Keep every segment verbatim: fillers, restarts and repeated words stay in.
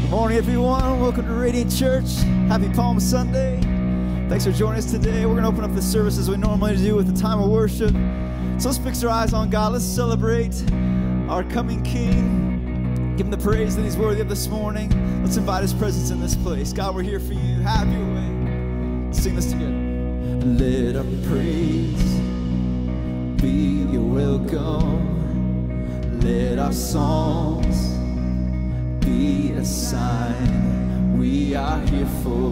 Good morning, everyone. Welcome to Radiant Church. Happy Palm Sunday. Thanks for joining us today. We're going to open up the service as we normally do with a time of worship. So let's fix our eyes on God. Let's celebrate our coming King. Give him the praise that he's worthy of this morning. Let's invite his presence in this place. God, we're here for you. Have your way. Let's sing this together. Let our praise be your welcome. Let our songs be a sign we are here for.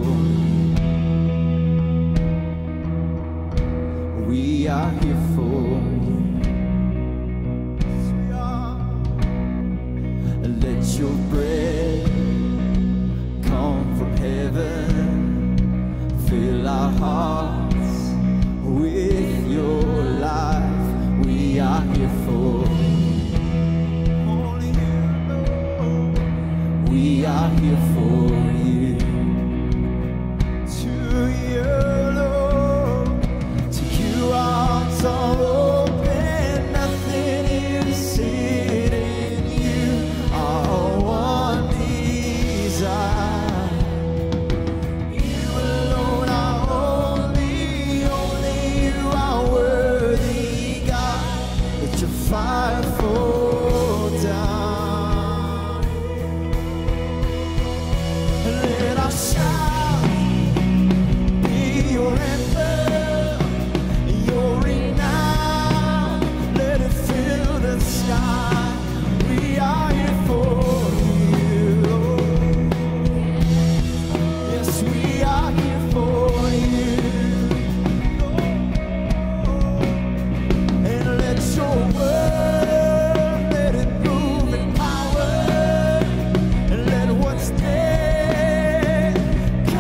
We are here for you. Yes, we are. Let your bread come from heaven. Fill our hearts with your life. We are here for. We are here for you. To you, Lord, to you arms are open, nothing is hidden. You are one desire. You alone are holy, only you are worthy, God. Let your fire fall down. Shout, be your anthem, your renown, let it fill the sky. We are here for you, Lord. Yes, we are here for you, Lord. And let your word, let it move in power, and let what's dead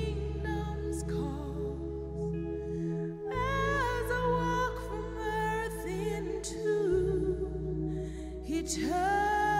kingdom's cause as I walk from earth into eternity.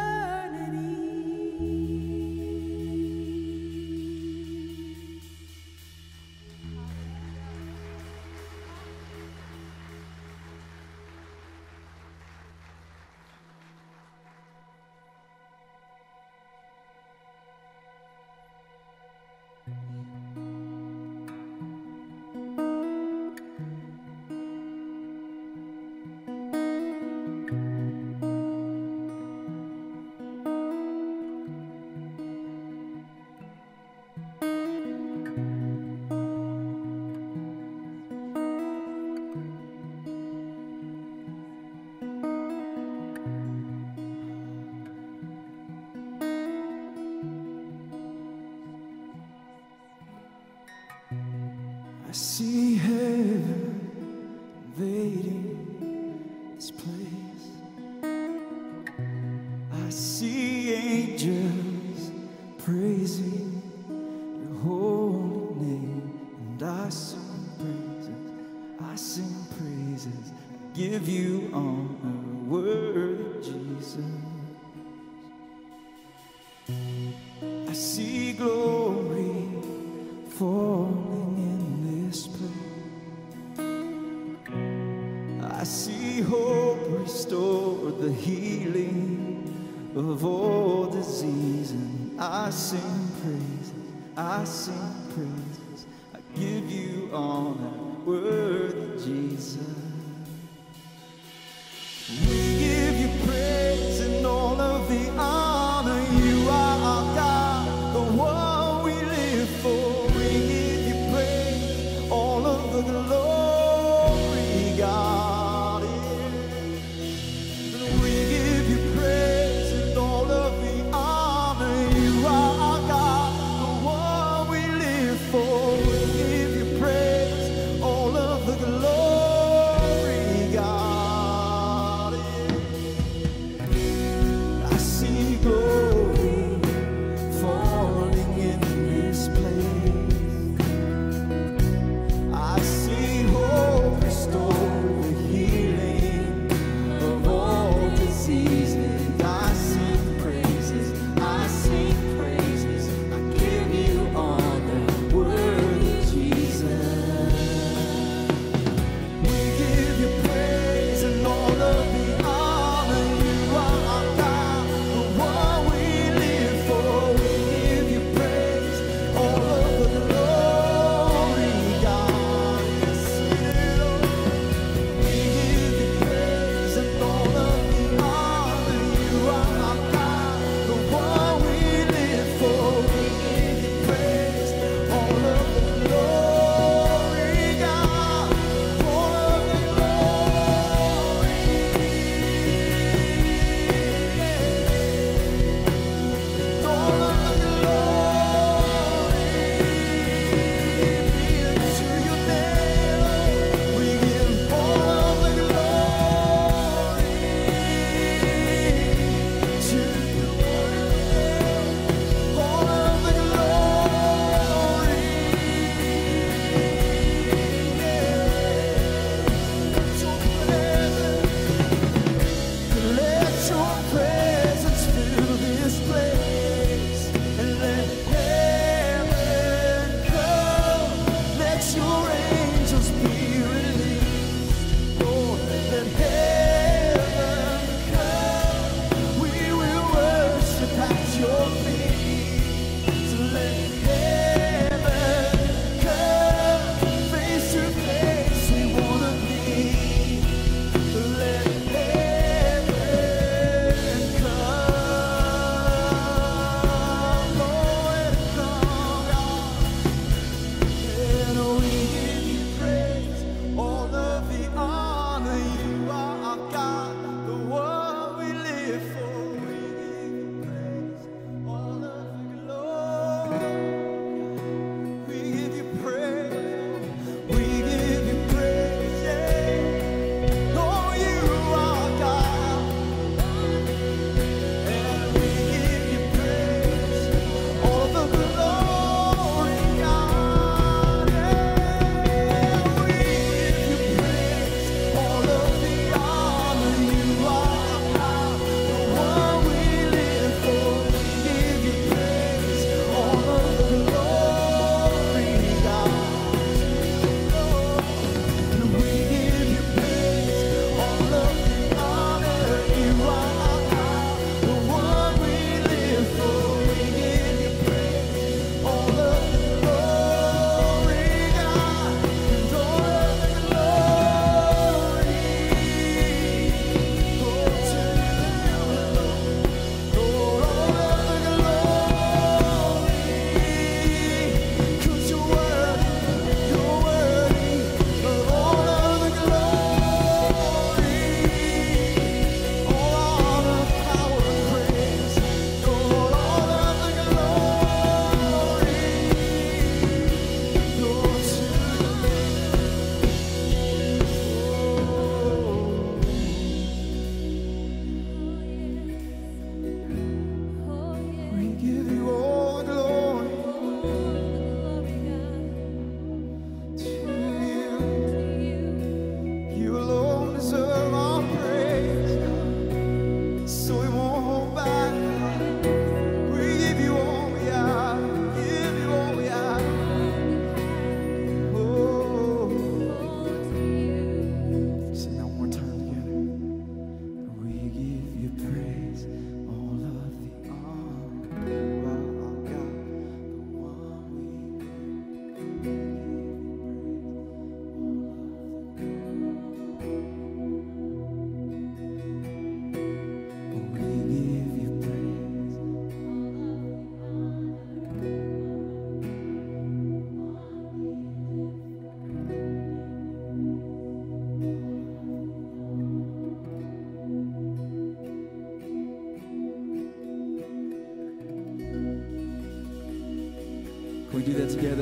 I see heaven invading this place. I see angels praising your holy name, and I sing praises, I sing praises, I give you honor, worthy Jesus. I see glory falling in this place. I see hope restored, the healing of all disease, and I sing praises, I sing praises, I give you honor, worthy Jesus. We give you praise and all of the honor. You are our God, the one we live for. We give you praise, all of the glory, God. And we give you praise and all of the honor. You are our God, the one we live for. We give you praise, all of the glory.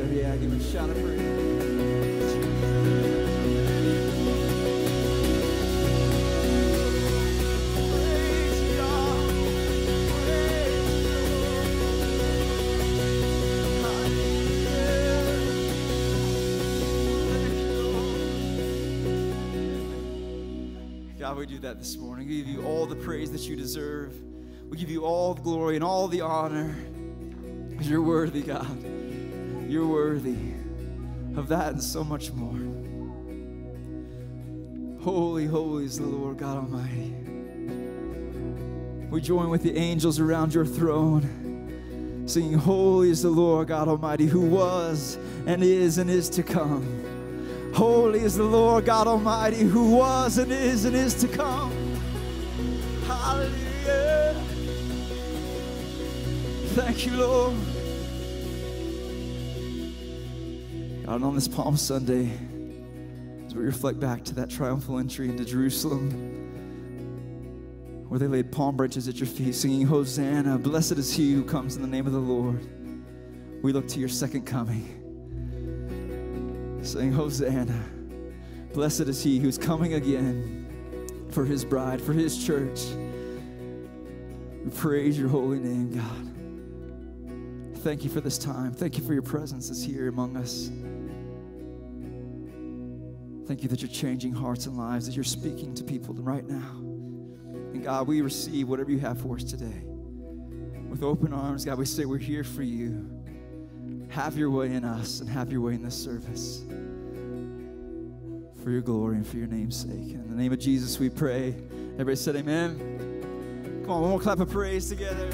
Yeah, give him a shout of praise. God, we do that this morning. We give you all the praise that you deserve. We give you all the glory and all the honor. Because you're worthy, God. You're worthy of that and so much more. Holy, holy is the Lord God Almighty. We join with the angels around your throne, singing, holy is the Lord God Almighty, who was and is and is to come. Holy is the Lord God Almighty, who was and is and is to come. Hallelujah. Thank you, Lord. God, and on this Palm Sunday, as we reflect back to that triumphal entry into Jerusalem, where they laid palm branches at your feet, singing, Hosanna, blessed is he who comes in the name of the Lord. We look to your second coming, saying, Hosanna, blessed is he who's coming again for his bride, for his church. We praise your holy name, God. Thank you for this time. Thank you for your presence that's here among us. Thank you that you're changing hearts and lives, that you're speaking to people right now. And God, we receive whatever you have for us today. With open arms, God, we say we're here for you. Have your way in us and have your way in this service. For your glory and for your name's sake. In the name of Jesus we pray. Everybody said amen. Come on, one more clap of praise together.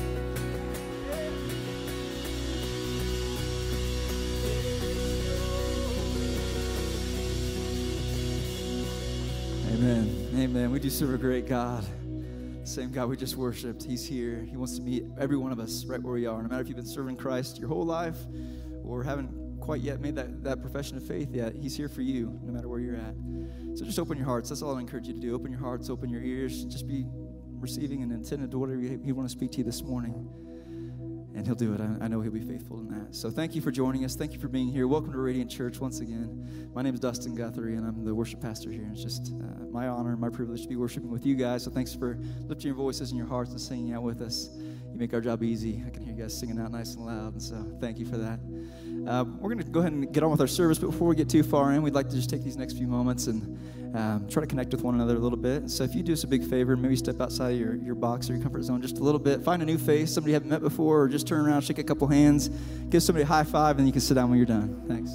Amen. Amen. We do serve a great God. Same God we just worshiped. He's here. He wants to meet every one of us right where we are. No matter if you've been serving Christ your whole life or haven't quite yet made that, that profession of faith yet, he's here for you no matter where you're at. So just open your hearts. That's all I encourage you to do. Open your hearts, open your ears. Just be receiving and attentive to whatever he want to speak to you this morning. And he'll do it. I, I know he'll be faithful in that. So thank you for joining us. Thank you for being here. Welcome to Radiant Church once again. My name is Dustin Guthrie, and I'm the worship pastor here. It's just uh, my honor and my privilege to be worshiping with you guys. So thanks for lifting your voices and your hearts and singing out with us. You make our job easy. I can hear you guys singing out nice and loud, and so thank you for that. Uh, we're going to go ahead and get on with our service, but before we get too far in, we'd like to just take these next few moments and um, try to connect with one another a little bit. So if you do us a big favor, maybe step outside of your, your box or your comfort zone just a little bit. Find a new face, somebody you haven't met before, or just turn around, shake a couple hands, give somebody a high five, and you can sit down when you're done. Thanks.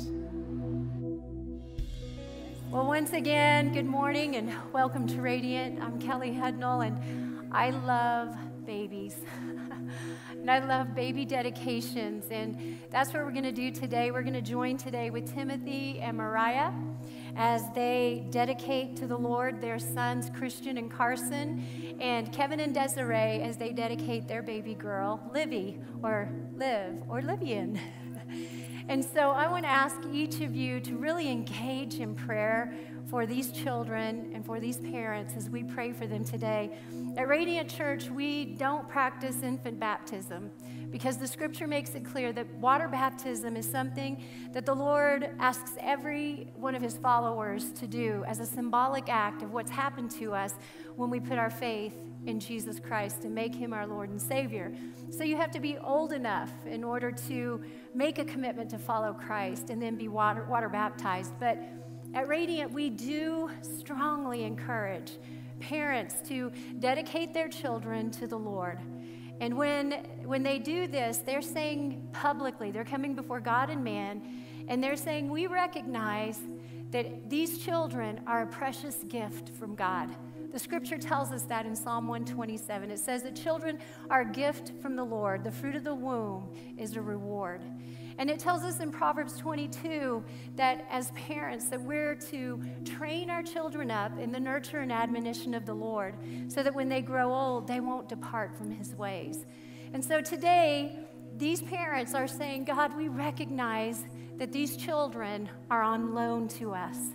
Well, once again, good morning and welcome to Radiant. I'm Kelly Hudnall, and I love babies. And I love baby dedications, and that's what we're going to do today. We're going to join today with Timothy and Mariah as they dedicate to the Lord their sons, Christian and Carson, and Kevin and Desiree as they dedicate their baby girl, Livy, or Liv, or Livian. And so I want to ask each of you to really engage in prayer for these children and for these parents as we pray for them today. At Radiant Church, we don't practice infant baptism because the scripture makes it clear that water baptism is something that the Lord asks every one of his followers to do as a symbolic act of what's happened to us when we put our faith in Jesus Christ and make him our Lord and Savior. So you have to be old enough in order to make a commitment to follow Christ and then be water, water baptized. But at Radiant, we do strongly encourage parents to dedicate their children to the Lord. And when, when they do this, they're saying publicly, they're coming before God and man, and they're saying, we recognize that these children are a precious gift from God. The scripture tells us that in Psalm one twenty-seven. It says that children are a gift from the Lord. The fruit of the womb is a reward. And it tells us in Proverbs twenty-two that as parents that we're to train our children up in the nurture and admonition of the Lord so that when they grow old, they won't depart from his ways. And so today, these parents are saying, God, we recognize that these children are on loan to us.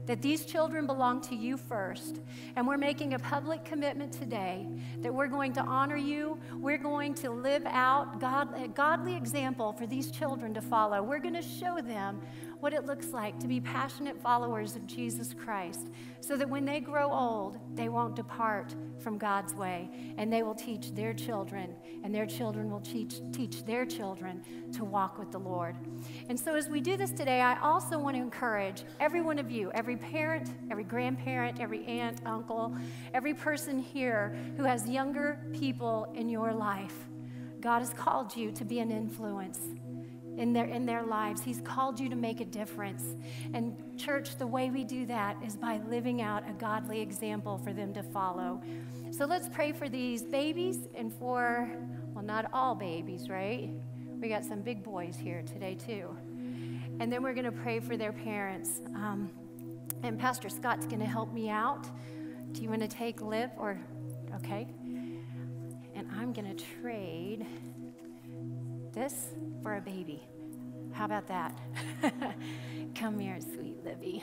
that these children belong to you first. And we're making a public commitment today that we're going to honor you. We're going to live out God, a godly example for these children to follow. We're going to show them what it looks like to be passionate followers of Jesus Christ, so that when they grow old, they won't depart from God's way, and they will teach their children, and their children will teach, teach their children to walk with the Lord. And so as we do this today, I also want to encourage every one of you, every parent, every grandparent, every aunt, uncle, every person here who has younger people in your life. God has called you to be an influence in their, in their lives. He's called you to make a difference. And church, the way we do that is by living out a godly example for them to follow. So let's pray for these babies and for, well, not all babies, right? We got some big boys here today too. And then we're going to pray for their parents. Um, and Pastor Scott's going to help me out. Do you want to take Liv or, okay. And I'm going to trade this for a baby. How about that? Come here, sweet Livy.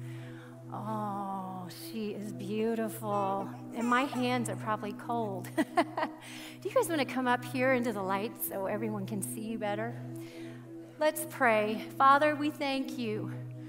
Oh, she is beautiful. And my hands are probably cold. Do you guys want to come up here into the light so everyone can see you better? Let's pray. Father, we thank you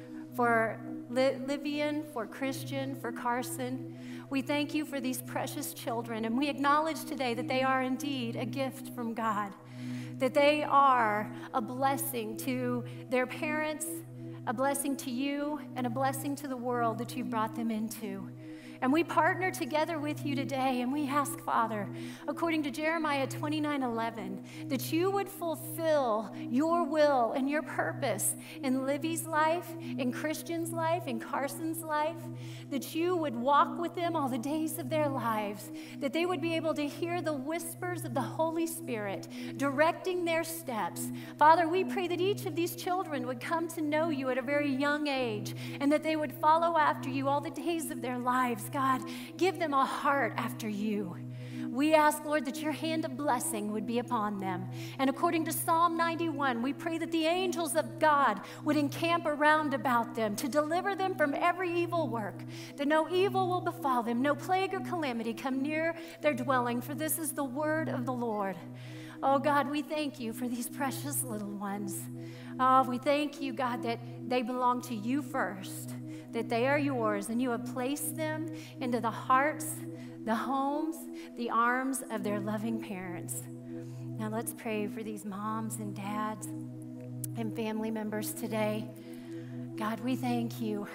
for Livian, for Christian, for Carson. We thank you for these precious children, and we acknowledge today that they are indeed a gift from God, that they are a blessing to their parents, a blessing to you, and a blessing to the world that you brought them into. And we partner together with you today, and we ask, Father, according to Jeremiah twenty-nine eleven, that you would fulfill your will and your purpose in Livy's life, in Christian's life, in Carson's life, that you would walk with them all the days of their lives, that they would be able to hear the whispers of the Holy Spirit directing their steps. Father, we pray that each of these children would come to know you at a very young age, and that they would follow after you all the days of their lives. God, give them a heart after you. We ask, Lord, that your hand of blessing would be upon them. And according to Psalm ninety-one, we pray that the angels of God would encamp around about them to deliver them from every evil work, that no evil will befall them, no plague or calamity come near their dwelling, for this is the word of the Lord. Oh, God, we thank you for these precious little ones. Oh, we thank you, God, that they belong to you first, that they are yours, and you have placed them into the hearts, the homes, the arms of their loving parents. Now let's pray for these moms and dads and family members today. God, we thank you.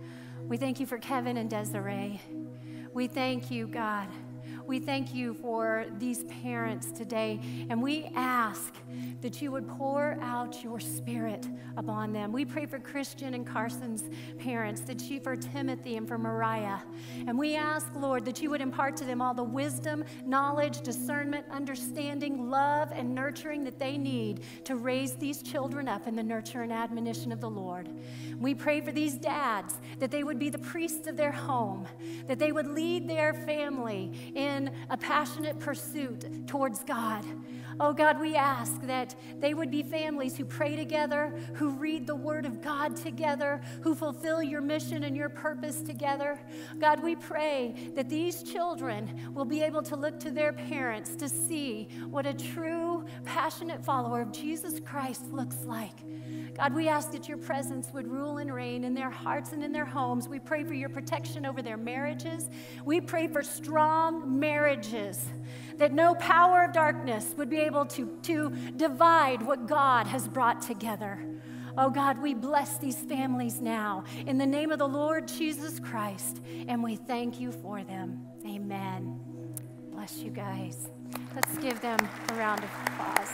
We thank you for Kevin and Desiree. We thank you, God. We thank you for these parents today, and we ask that you would pour out your Spirit upon them. We pray for Christian and Carson's parents, that you for Timothy and for Mariah. And we ask, Lord, that you would impart to them all the wisdom, knowledge, discernment, understanding, love, and nurturing that they need to raise these children up in the nurture and admonition of the Lord. We pray for these dads, that they would be the priests of their home, that they would lead their family in a passionate pursuit towards God. Oh God, we ask that they would be families who pray together, who read the Word of God together, who fulfill your mission and your purpose together. God, we pray that these children will be able to look to their parents to see what a true, passionate follower of Jesus Christ looks like. God, we ask that your presence would rule and reign in their hearts and in their homes. We pray for your protection over their marriages. We pray for strong marriages, that no power of darkness would be able to, to divide what God has brought together. Oh God, we bless these families now in the name of the Lord Jesus Christ, and we thank you for them. Amen. Bless you guys. Let's give them a round of applause.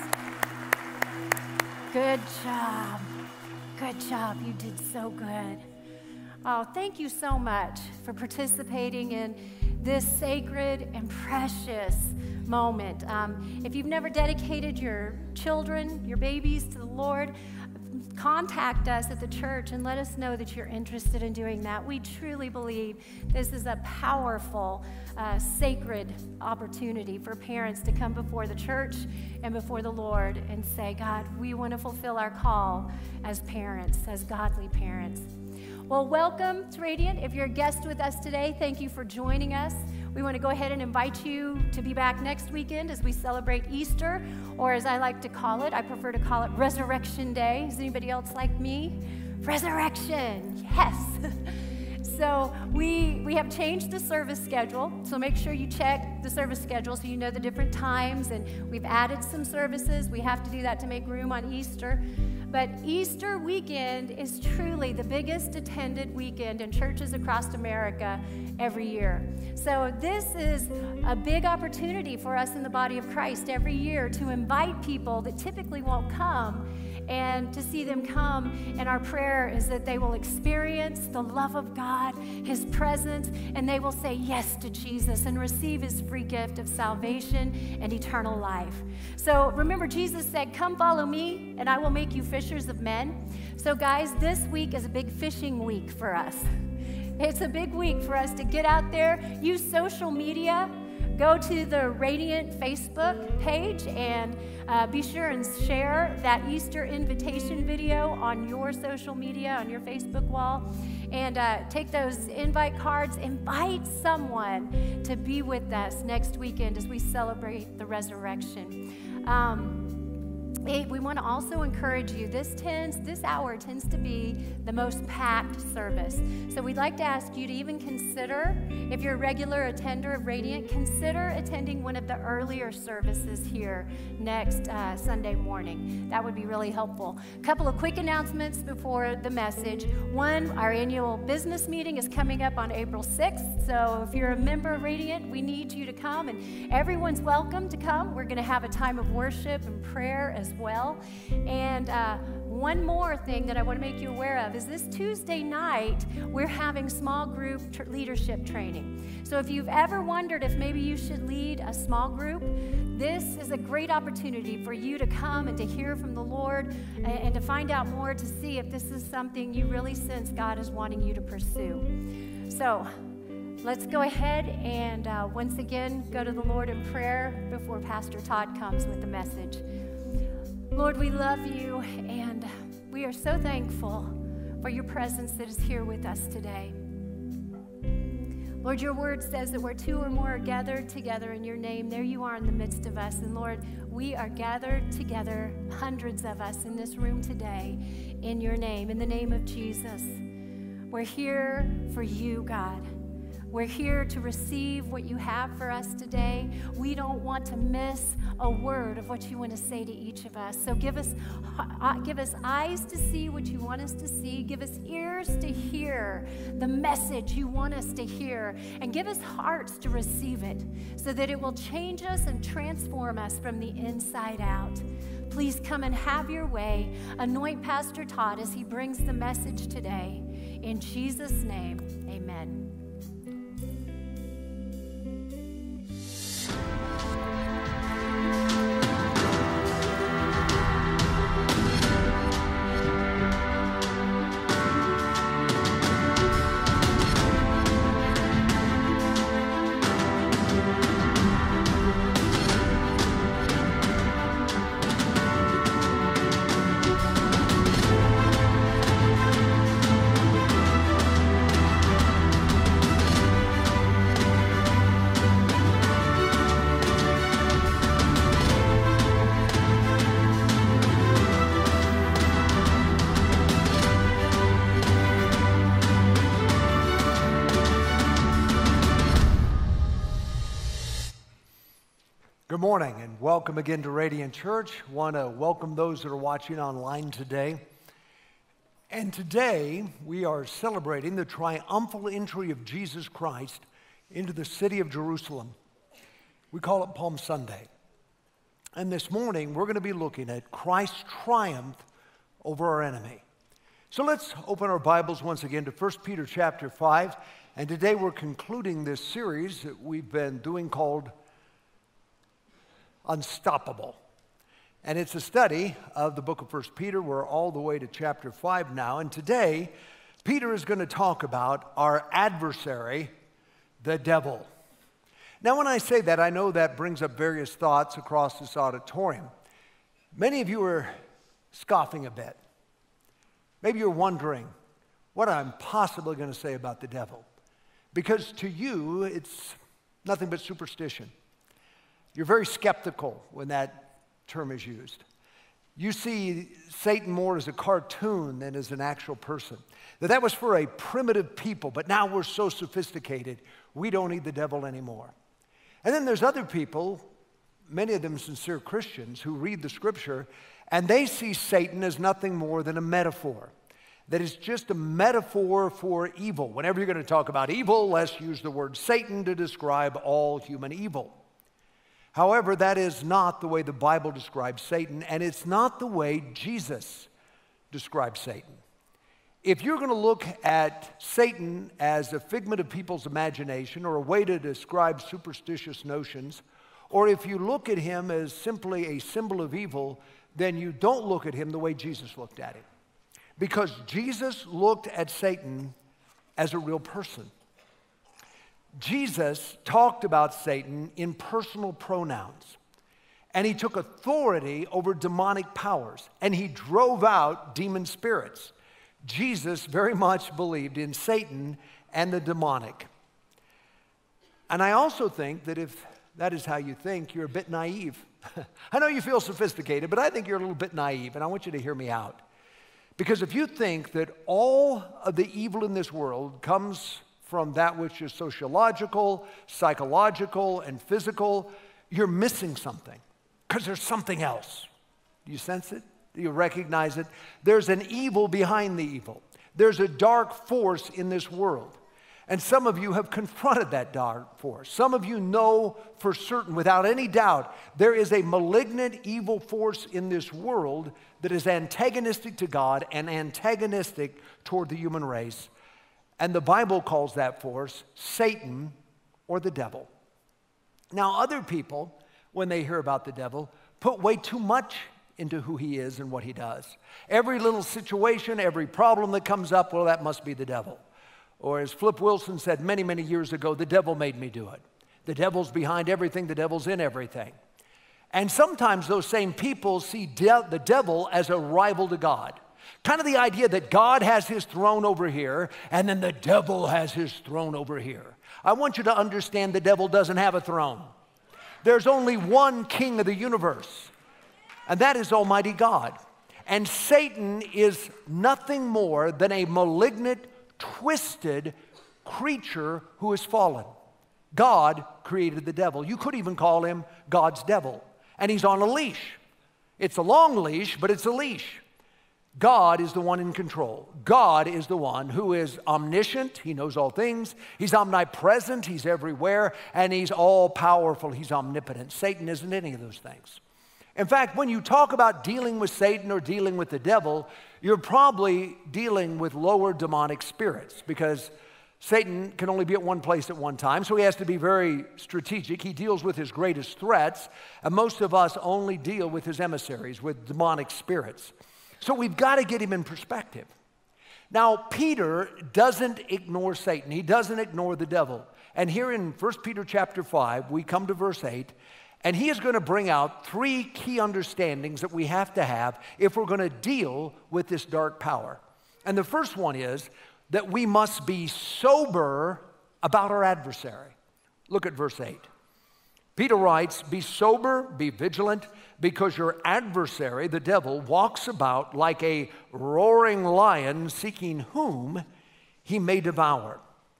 Good job. Good job. You did so good. Oh, thank you so much for participating in this sacred and precious moment. Um, if you've never dedicated your children, your babies to the Lord, contact us at the church and let us know that you're interested in doing that. We truly believe this is a powerful, uh, sacred opportunity for parents to come before the church and before the Lord and say, God, we want to fulfill our call as parents, as godly parents. Well, welcome to Radiant. If you're a guest with us today, thank you for joining us. We want to go ahead and invite you to be back next weekend as we celebrate Easter, or as I like to call it, I prefer to call it Resurrection Day. Is anybody else like me? Resurrection, yes. So we, we have changed the service schedule, so make sure you check the service schedule so you know the different times, and we've added some services. We have to do that to make room on Easter. But Easter weekend is truly the biggest attended weekend in churches across America every year. So this is a big opportunity for us in the body of Christ every year to invite people that typically won't come and to see them come. And our prayer is that they will experience the love of God, His presence, and they will say yes to Jesus and receive His free gift of salvation and eternal life. So remember, Jesus said, come follow me and I will make you fishers of men. So guys, this week is a big fishing week for us. It's a big week for us to get out there, use social media. Go to the Radiant Facebook page and uh, be sure and share that Easter invitation video on your social media, on your Facebook wall. And uh, take those invite cards, invite someone to be with us next weekend as we celebrate the resurrection. Um, Hey, we want to also encourage you. This tends, this hour tends to be the most packed service. So we'd like to ask you to even consider, if you're a regular attender of Radiant, consider attending one of the earlier services here next uh, Sunday morning. That would be really helpful. A couple of quick announcements before the message. One, our annual business meeting is coming up on April sixth. So if you're a member of Radiant, we need you to come, and everyone's welcome to come. We're going to have a time of worship and prayer as well. And uh, one more thing that I want to make you aware of is this Tuesday night, we're having small group tr- leadership training. So if you've ever wondered if maybe you should lead a small group, this is a great opportunity for you to come and to hear from the Lord and, and to find out more, to see if this is something you really sense God is wanting you to pursue. So let's go ahead and uh, once again go to the Lord in prayer before Pastor Todd comes with the message. Lord, we love you, and we are so thankful for your presence that is here with us today. Lord, your word says that where two or more are gathered together in your name, there you are in the midst of us. And Lord, we are gathered together, hundreds of us in this room today, in your name, in the name of Jesus. We're here for you, God. We're here to receive what you have for us today. We don't want to miss a word of what you want to say to each of us. So give us, uh, give us eyes to see what you want us to see. Give us ears to hear the message you want us to hear. And give us hearts to receive it so that it will change us and transform us from the inside out. Please come and have your way. Anoint Pastor Todd as he brings the message today. In Jesus' name, amen. Good morning and welcome again to Radiant Church. Want to welcome those that are watching online today. And today we are celebrating the triumphal entry of Jesus Christ into the city of Jerusalem. We call it Palm Sunday. And this morning we're going to be looking at Christ's triumph over our enemy. So let's open our Bibles once again to First Peter chapter five. And today we're concluding this series that we've been doing called Unstoppable. And it's a study of the book of First Peter. We're all the way to chapter five now. And today, Peter is going to talk about our adversary, the devil. Now, when I say that, I know that brings up various thoughts across this auditorium. Many of you are scoffing a bit. Maybe you're wondering what I'm possibly going to say about the devil. Because to you, it's nothing but superstition. You're very skeptical when that term is used. You see Satan more as a cartoon than as an actual person. That that was for a primitive people, but now we're so sophisticated, we don't need the devil anymore. And then there's other people, many of them sincere Christians, who read the scripture, and they see Satan as nothing more than a metaphor. That is just a metaphor for evil. Whenever you're going to talk about evil, let's use the word Satan to describe all human evil. However, that is not the way the Bible describes Satan, and it's not the way Jesus describes Satan. If you're going to look at Satan as a figment of people's imagination or a way to describe superstitious notions, or if you look at him as simply a symbol of evil, then you don't look at him the way Jesus looked at him. Because Jesus looked at Satan as a real person. Jesus talked about Satan in personal pronouns, and he took authority over demonic powers, and he drove out demon spirits. Jesus very much believed in Satan and the demonic. And I also think that if that is how you think, you're a bit naive. I know you feel sophisticated, but I think you're a little bit naive, and I want you to hear me out. Because if you think that all of the evil in this world comes from that which is sociological, psychological, and physical, you're missing something, because there's something else. Do you sense it? Do you recognize it? There's an evil behind the evil. There's a dark force in this world. And some of you have confronted that dark force. Some of you know for certain, without any doubt, there is a malignant evil force in this world that is antagonistic to God and antagonistic toward the human race. And the Bible calls that force Satan or the devil. Now, other people, when they hear about the devil, put way too much into who he is and what he does. Every little situation, every problem that comes up, well, that must be the devil. Or as Flip Wilson said many, many years ago, the devil made me do it. The devil's behind everything, the devil's in everything. And sometimes those same people see de- the devil as a rival to God. Kind of the idea that God has his throne over here, and then the devil has his throne over here. I want you to understand the devil doesn't have a throne. There's only one king of the universe, and that is Almighty God. And Satan is nothing more than a malignant, twisted creature who has fallen. God created the devil. You could even call him God's devil. And he's on a leash. It's a long leash, but it's a leash. God is the one in control. God is the one who is omniscient. He knows all things. He's omnipresent. He's everywhere. And he's all-powerful. He's omnipotent. Satan isn't any of those things. In fact, when you talk about dealing with Satan or dealing with the devil, you're probably dealing with lower demonic spirits, because Satan can only be at one place at one time, so he has to be very strategic. He deals with his greatest threats, and most of us only deal with his emissaries, with demonic spirits. So we've got to get him in perspective. Now, Peter doesn't ignore Satan. He doesn't ignore the devil. And here in First Peter chapter five, we come to verse eight, and he is going to bring out three key understandings that we have to have if we're going to deal with this dark power. And the first one is that we must be sober about our adversary. Look at verse eight. Peter writes, "Be sober, be vigilant, because your adversary, the devil, walks about like a roaring lion, seeking whom he may devour."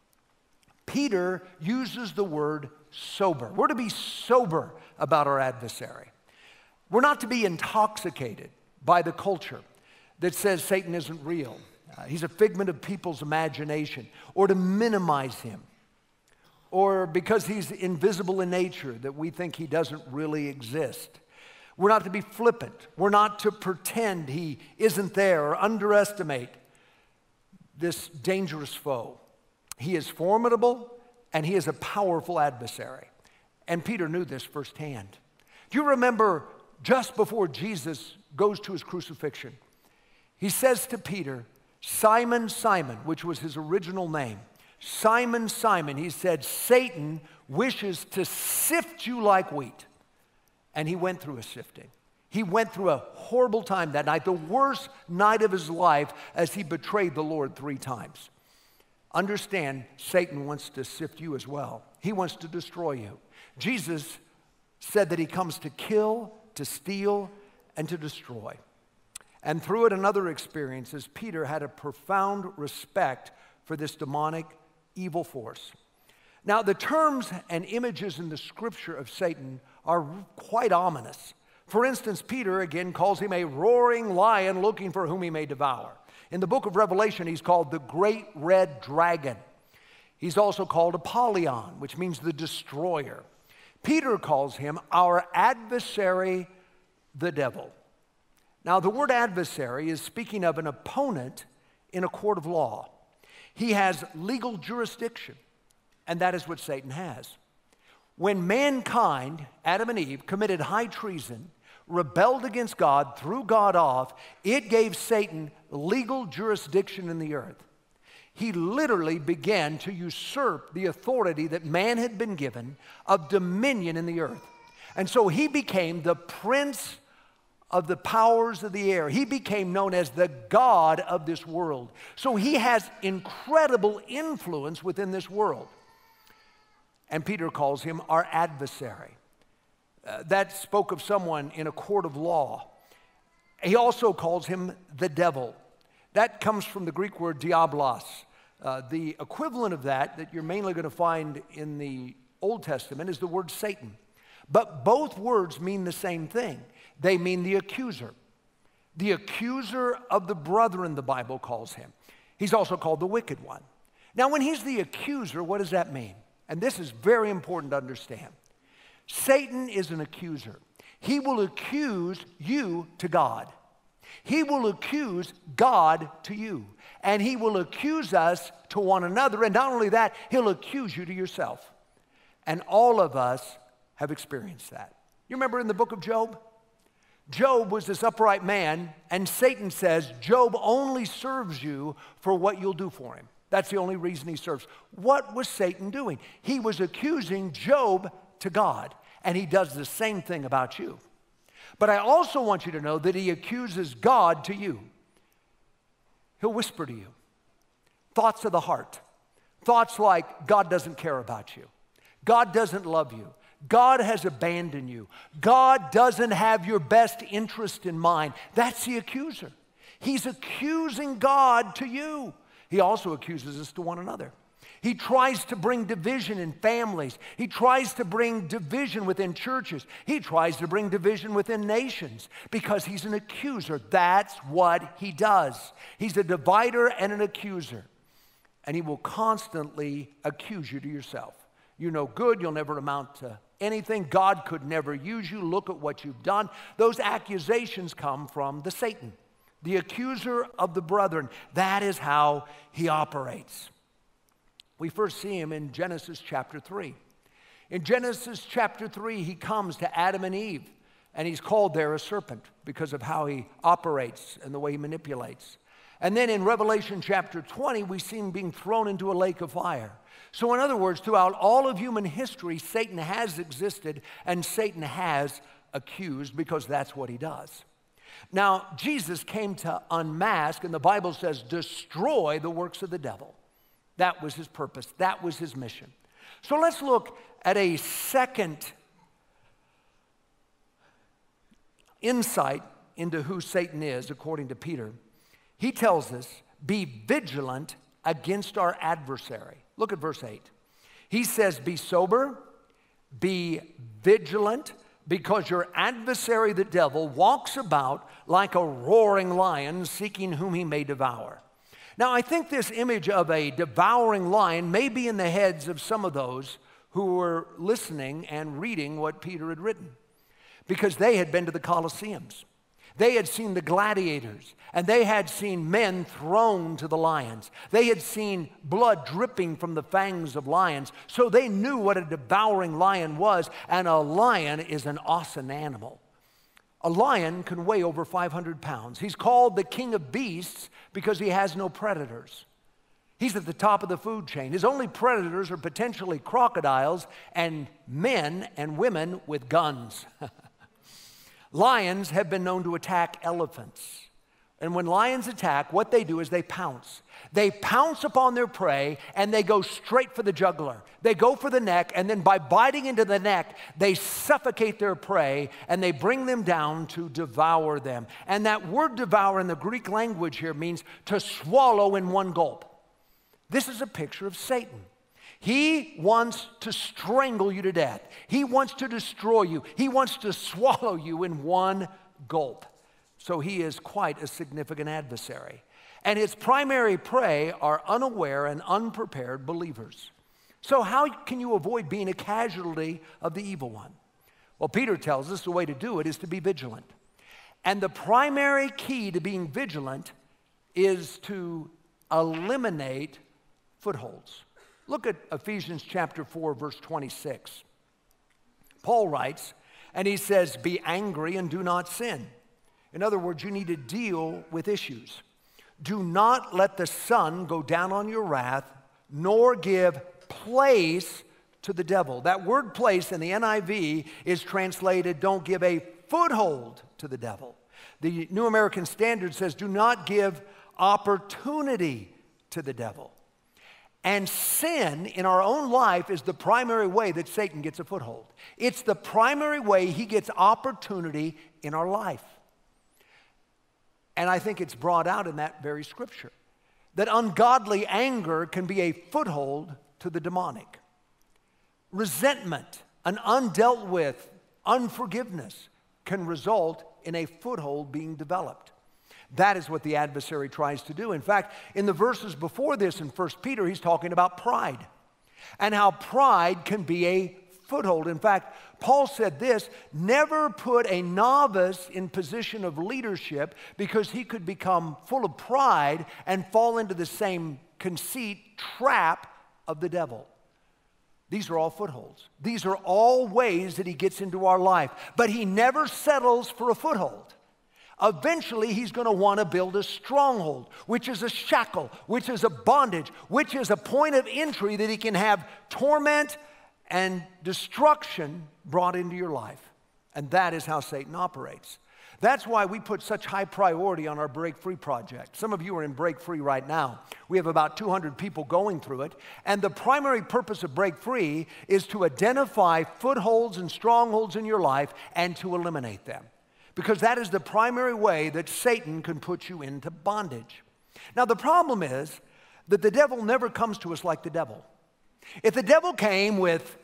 Peter uses the word sober. We're to be sober about our adversary. We're not to be intoxicated by the culture that says Satan isn't real. Uh, he's a figment of people's imagination, or to minimize him, or because he's invisible in nature that we think he doesn't really exist. We're not to be flippant. We're not to pretend he isn't there or underestimate this dangerous foe. He is formidable, and he is a powerful adversary. And Peter knew this firsthand. Do you remember just before Jesus goes to his crucifixion, he says to Peter, Simon, Simon, which was his original name, Simon, Simon, he said, Satan wishes to sift you like wheat. And he went through a sifting. He went through a horrible time that night, the worst night of his life, as he betrayed the Lord three times. Understand, Satan wants to sift you as well. He wants to destroy you. Jesus said that he comes to kill, to steal, and to destroy. And through it and other experiences, Peter had a profound respect for this demonic evil force. Now, the terms and images in the scripture of Satan are quite ominous. For instance, Peter again calls him a roaring lion looking for whom he may devour. In the book of Revelation, he's called the great red dragon. He's also called Apollyon, which means the destroyer. Peter calls him our adversary, the devil. Now, the word adversary is speaking of an opponent in a court of law. He has legal jurisdiction, and that is what Satan has. When mankind, Adam and Eve, committed high treason, rebelled against God, threw God off, it gave Satan legal jurisdiction in the earth. He literally began to usurp the authority that man had been given of dominion in the earth. And so he became the prince of the powers of the air. He became known as the God of this world. So he has incredible influence within this world. And Peter calls him our adversary. Uh, that spoke of someone in a court of law. He also calls him the devil. That comes from the Greek word diablos. Uh, the equivalent of that, that you're mainly going to find in the Old Testament, is the word Satan. But both words mean the same thing. They mean the accuser. The accuser of the brethren, the Bible calls him. He's also called the wicked one. Now, when he's the accuser, what does that mean? And this is very important to understand. Satan is an accuser. He will accuse you to God. He will accuse God to you. And he will accuse us to one another. And not only that, he'll accuse you to yourself. And all of us have experienced that. You remember in the book of Job? Job was this upright man, and Satan says, Job only serves you for what you'll do for him. That's the only reason he serves. What was Satan doing? He was accusing Job to God, and he does the same thing about you. But I also want you to know that he accuses God to you. He'll whisper to you thoughts of the heart, thoughts like God doesn't care about you, God doesn't love you, God has abandoned you, God doesn't have your best interest in mind. That's the accuser. He's accusing God to you. He also accuses us to one another. He tries to bring division in families. He tries to bring division within churches. He tries to bring division within nations because he's an accuser. That's what he does. He's a divider and an accuser. And he will constantly accuse you to yourself. You're no good. You'll never amount to anything. God could never use you. Look at what you've done. Those accusations come from the Satan, the accuser of the brethren. That is how he operates. We first see him in Genesis chapter three. In Genesis chapter three, he comes to Adam and Eve, and he's called there a serpent because of how he operates and the way he manipulates. And then in Revelation chapter twenty, we see him being thrown into a lake of fire. So in other words, throughout all of human history, Satan has existed and Satan has accused because that's what he does. Now, Jesus came to unmask, and the Bible says, destroy the works of the devil. That was his purpose. That was his mission. So let's look at a second insight into who Satan is, according to Peter. He tells us, be vigilant against our adversary. Look at verse eight. He says, be sober, be vigilant, because your adversary, the devil, walks about like a roaring lion, seeking whom he may devour. Now, I think this image of a devouring lion may be in the heads of some of those who were listening and reading what Peter had written, because they had been to the Colosseums. They had seen the gladiators, and they had seen men thrown to the lions. They had seen blood dripping from the fangs of lions, so they knew what a devouring lion was, and a lion is an awesome animal. A lion can weigh over five hundred pounds. He's called the king of beasts because he has no predators. He's at the top of the food chain. His only predators are potentially crocodiles and men and women with guns. Lions have been known to attack elephants. And when lions attack, what they do is they pounce. They pounce upon their prey and they go straight for the jugular. They go for the neck, and then by biting into the neck, they suffocate their prey and they bring them down to devour them. And that word devour in the Greek language here means to swallow in one gulp. This is a picture of Satan. He wants to strangle you to death. He wants to destroy you. He wants to swallow you in one gulp. So he is quite a significant adversary. And his primary prey are unaware and unprepared believers. So how can you avoid being a casualty of the evil one? Well, Peter tells us the way to do it is to be vigilant. And the primary key to being vigilant is to eliminate footholds. Look at Ephesians chapter four, verse twenty-six. Paul writes, and he says, be angry and do not sin. In other words, you need to deal with issues. Do not let the sun go down on your wrath, nor give place to the devil. That word place in the N I V is translated, don't give a foothold to the devil. The New American Standard says, do not give opportunity to the devil. And sin in our own life is the primary way that Satan gets a foothold. It's the primary way he gets opportunity in our life. And I think it's brought out in that very scripture, that ungodly anger can be a foothold to the demonic. Resentment, an undealt with unforgiveness can result in a foothold being developed. That is what the adversary tries to do. In fact, in the verses before this in First Peter, he's talking about pride and how pride can be a foothold. In fact, Paul said this, never put a novice in position of leadership because he could become full of pride and fall into the same conceit trap of the devil. These are all footholds. These are all ways that he gets into our life. But he never settles for a foothold. Eventually, he's going to want to build a stronghold, which is a shackle, which is a bondage, which is a point of entry that he can have torment and destruction brought into your life. And that is how Satan operates. That's why we put such high priority on our Break Free project. Some of you are in Break Free right now. We have about two hundred people going through it. And the primary purpose of Break Free is to identify footholds and strongholds in your life and to eliminate them. Because that is the primary way that Satan can put you into bondage. Now, the problem is that the devil never comes to us like the devil. If the devil came with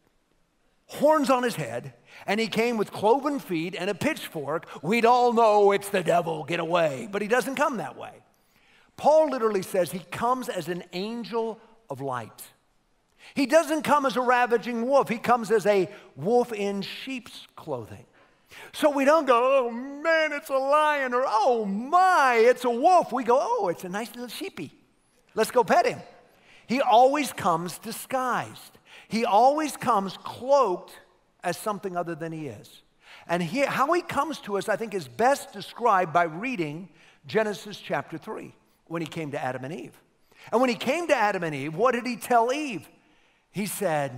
horns on his head, and he came with cloven feet and a pitchfork, we'd all know it's the devil, get away. But he doesn't come that way. Paul literally says he comes as an angel of light. He doesn't come as a ravaging wolf. He comes as a wolf in sheep's clothing. So we don't go, oh man, it's a lion, or oh my, it's a wolf. We go, oh, it's a nice little sheepy. Let's go pet him. He always comes disguised. He always comes cloaked as something other than he is. And he, how he comes to us, I think, is best described by reading Genesis chapter three, when he came to Adam and Eve. And when he came to Adam and Eve, what did he tell Eve? He said,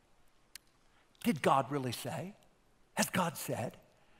did God really say? Has God said?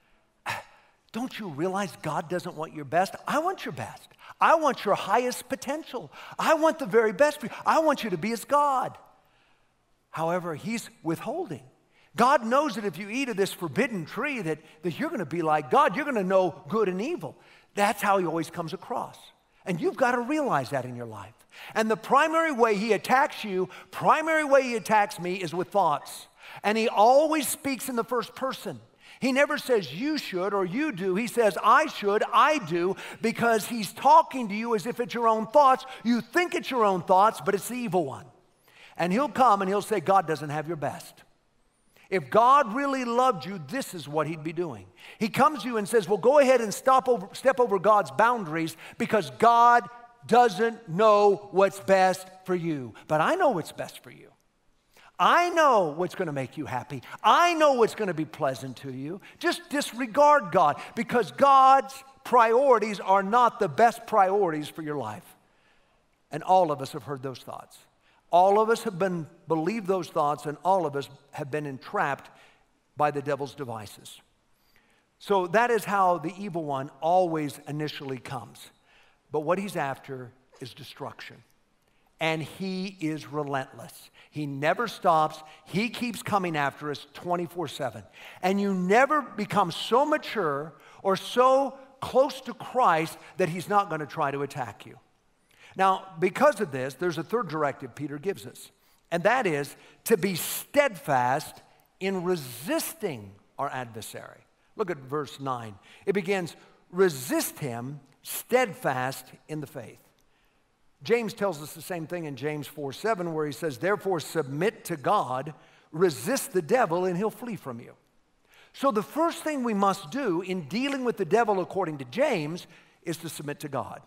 Don't you realize God doesn't want your best? I want your best. I want your highest potential. I want the very best for you. I want you to be as God. However, he's withholding. God knows that if you eat of this forbidden tree that, that you're going to be like God. You're going to know good and evil. That's how he always comes across. And you've got to realize that in your life. And the primary way he attacks you, primary way he attacks me is with thoughts. And he always speaks in the first person. He never says you should or you do. He says I should, I do, because he's talking to you as if it's your own thoughts. You think it's your own thoughts, but it's the evil one. And he'll come and he'll say, God doesn't have your best. If God really loved you, this is what he'd be doing. He comes to you and says, well, go ahead and stop over, step over God's boundaries because God doesn't know what's best for you. But I know what's best for you. I know what's going to make you happy. I know what's going to be pleasant to you. Just disregard God, because God's priorities are not the best priorities for your life. And all of us have heard those thoughts. All of us have been believed those thoughts, and all of us have been entrapped by the devil's devices. So that is how the evil one always initially comes. But what he's after is destruction. And he is relentless. He never stops. He keeps coming after us twenty-four seven. And you never become so mature or so close to Christ that he's not going to try to attack you. Now, because of this, there's a third directive Peter gives us, and that is to be steadfast in resisting our adversary. Look at verse nine. It begins, resist him steadfast in the faith. James tells us the same thing in James four seven, where he says, therefore submit to God, resist the devil, and he'll flee from you. So the first thing we must do in dealing with the devil, according to James, is to submit to God.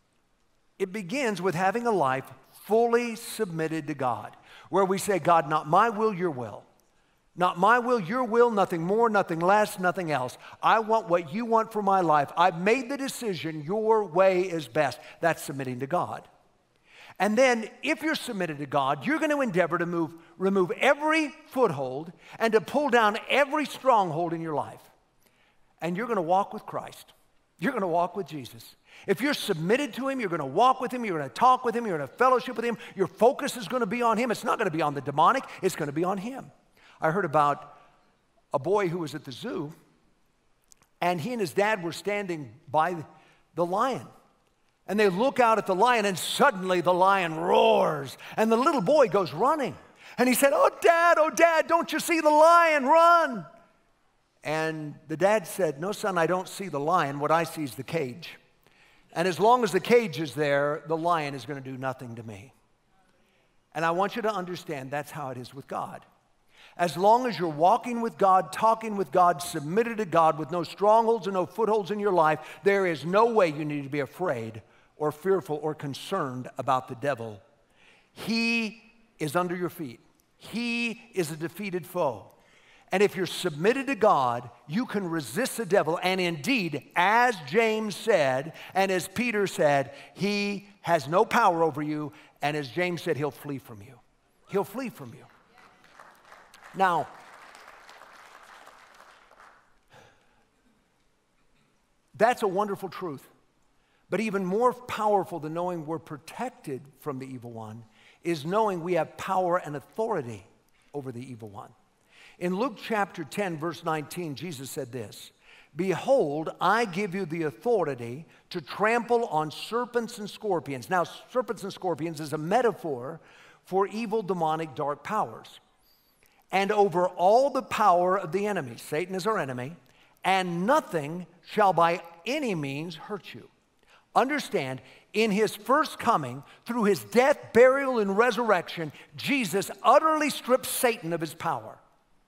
It begins with having a life fully submitted to God, where we say, God, not my will, your will. Not my will, your will, nothing more, nothing less, nothing else. I want what you want for my life. I've made the decision, your way is best. That's submitting to God. And then, if you're submitted to God, you're going to endeavor to move, remove every foothold and to pull down every stronghold in your life. And you're going to walk with Christ. You're going to walk with Jesus. If you're submitted to him, you're going to walk with him, you're going to talk with him, you're going to fellowship with him. Your focus is going to be on him. It's not going to be on the demonic. It's going to be on him. I heard about a boy who was at the zoo, and he and his dad were standing by the lion. And they look out at the lion, and suddenly the lion roars, and the little boy goes running. And he said, oh, Dad, oh, Dad, don't you see the lion? Run. And the dad said, no, son, I don't see the lion. What I see is the cage. And as long as the cage is there, the lion is going to do nothing to me. And I want you to understand that's how it is with God. As long as you're walking with God, talking with God, submitted to God, with no strongholds and no footholds in your life, there is no way you need to be afraid or fearful or concerned about the devil. He is under your feet. He is a defeated foe. And if you're submitted to God, you can resist the devil. And indeed, as James said, and as Peter said, he has no power over you. And as James said, he'll flee from you. He'll flee from you. Now, that's a wonderful truth. But even more powerful than knowing we're protected from the evil one is knowing we have power and authority over the evil one. In Luke chapter ten, verse nineteen, Jesus said this, behold, I give you the authority to trample on serpents and scorpions. Now, serpents and scorpions is a metaphor for evil, demonic, dark powers. And over all the power of the enemy. Satan is our enemy. And nothing shall by any means hurt you. Understand, in his first coming, through his death, burial, and resurrection, Jesus utterly stripped Satan of his power.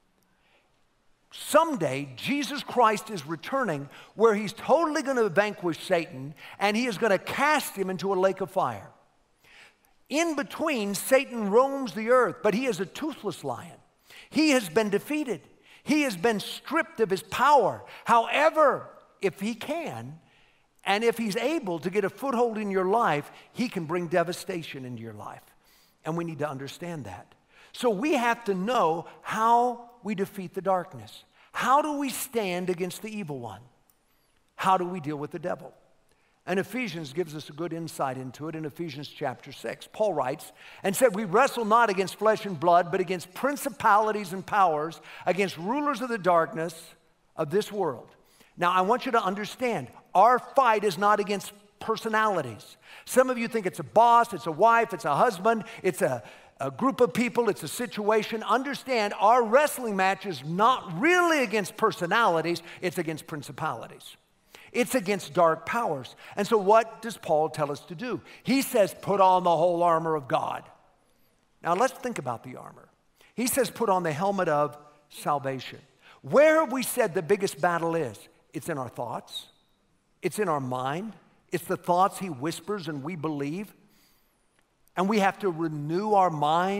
Someday, Jesus Christ is returning where he's totally going to vanquish Satan, and he is going to cast him into a lake of fire. In between, Satan roams the earth, but he is a toothless lion. He has been defeated. He has been stripped of his power. However, if he can, and if he's able to get a foothold in your life, he can bring devastation into your life. And we need to understand that. So we have to know how we defeat the darkness. How do we stand against the evil one? How do we deal with the devil? And Ephesians gives us a good insight into it in Ephesians chapter six. Paul writes and said, we wrestle not against flesh and blood, but against principalities and powers, against rulers of the darkness of this world. Now, I want you to understand, our fight is not against personalities. Some of you think it's a boss, it's a wife, it's a husband, it's a, a group of people, it's a situation. Understand, our wrestling match is not really against personalities, it's against principalities. It's against dark powers. And so what does Paul tell us to do? He says, put on the whole armor of God. Now let's think about the armor. He says, put on the helmet of salvation. Where have we said the biggest battle is? It's in our thoughts. It's in our mind. It's the thoughts he whispers and we believe. And we have to renew our mind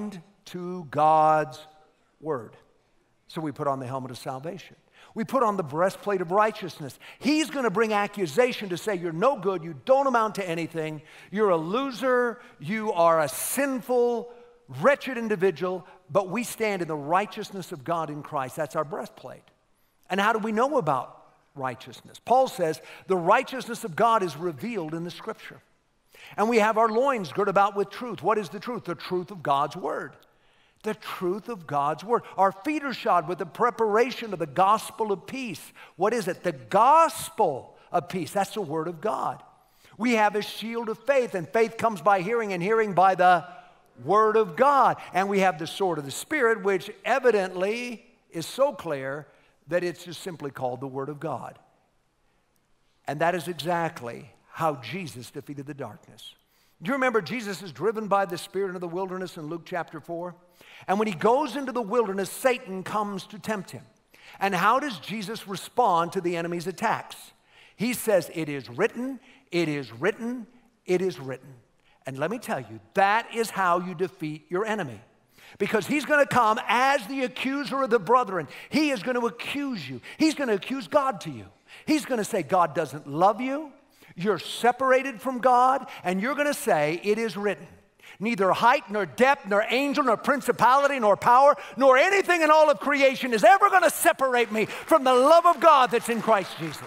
to God's word. So we put on the helmet of salvation. We put on the breastplate of righteousness. He's going to bring accusation to say you're no good, you don't amount to anything, you're a loser, you are a sinful, wretched individual, but we stand in the righteousness of God in Christ. That's our breastplate. And how do we know about righteousness? Paul says the righteousness of God is revealed in the Scripture. And we have our loins girt about with truth. What is the truth? The truth of God's word. The truth of God's word. Our feet are shod with the preparation of the gospel of peace. What is it? The gospel of peace. That's the word of God. We have a shield of faith, and faith comes by hearing, and hearing by the word of God. And we have the sword of the Spirit, which evidently is so clear that it's just simply called the word of God. And that is exactly how Jesus defeated the darkness. Do you remember Jesus is driven by the Spirit into the wilderness in Luke chapter four? And when he goes into the wilderness, Satan comes to tempt him. And how does Jesus respond to the enemy's attacks? He says, it is written, it is written, it is written. And let me tell you, that is how you defeat your enemy. Because he's going to come as the accuser of the brethren. He is going to accuse you. He's going to accuse God to you. He's going to say God doesn't love you. You're separated from God, and you're going to say, it is written. Neither height, nor depth, nor angel, nor principality, nor power, nor anything in all of creation is ever going to separate me from the love of God that's in Christ Jesus.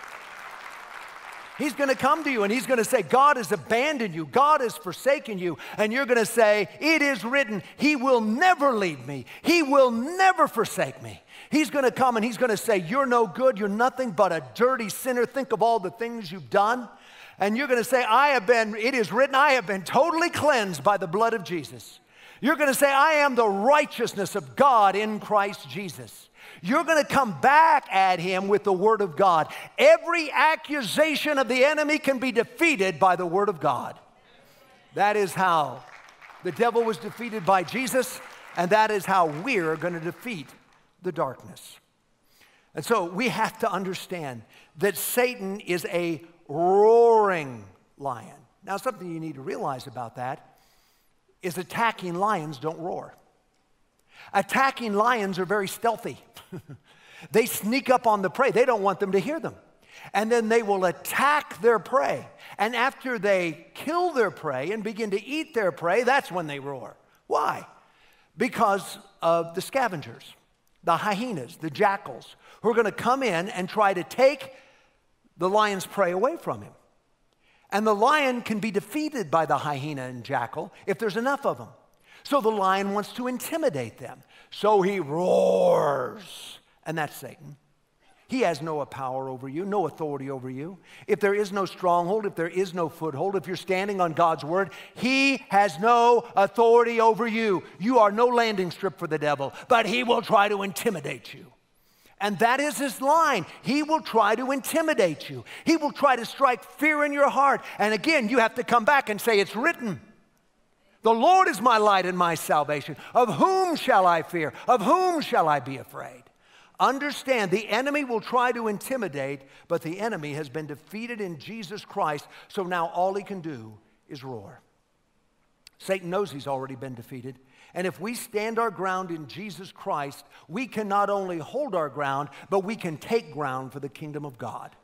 He's going to come to you, and he's going to say, God has abandoned you. God has forsaken you. And you're going to say, it is written, he will never leave me. He will never forsake me. He's going to come and he's going to say, you're no good. You're nothing but a dirty sinner. Think of all the things you've done. And you're going to say, I have been, it is written, I have been totally cleansed by the blood of Jesus. You're going to say, I am the righteousness of God in Christ Jesus. You're going to come back at him with the word of God. Every accusation of the enemy can be defeated by the word of God. That is how the devil was defeated by Jesus, and that is how we're going to defeat the darkness. And so we have to understand that Satan is a roaring lion. Now, something you need to realize about that is attacking lions don't roar. Attacking lions are very stealthy. They sneak up on the prey. They don't want them to hear them. And then they will attack their prey. And after they kill their prey and begin to eat their prey, that's when they roar. Why? Because of the scavengers, the hyenas, the jackals, who are going to come in and try to take the lion's prey away from him. And the lion can be defeated by the hyena and jackal if there's enough of them. So the lion wants to intimidate them. So he roars. And that's Satan. He has no power over you, no authority over you. If there is no stronghold, if there is no foothold, if you're standing on God's word, he has no authority over you. You are no landing strip for the devil, but he will try to intimidate you. And that is his line. He will try to intimidate you. He will try to strike fear in your heart. And again, you have to come back and say, it's written. The Lord is my light and my salvation. Of whom shall I fear? Of whom shall I be afraid? Understand, the enemy will try to intimidate, but the enemy has been defeated in Jesus Christ, so now all he can do is roar. Satan knows he's already been defeated, and if we stand our ground in Jesus Christ, we can not only hold our ground, but we can take ground for the kingdom of God.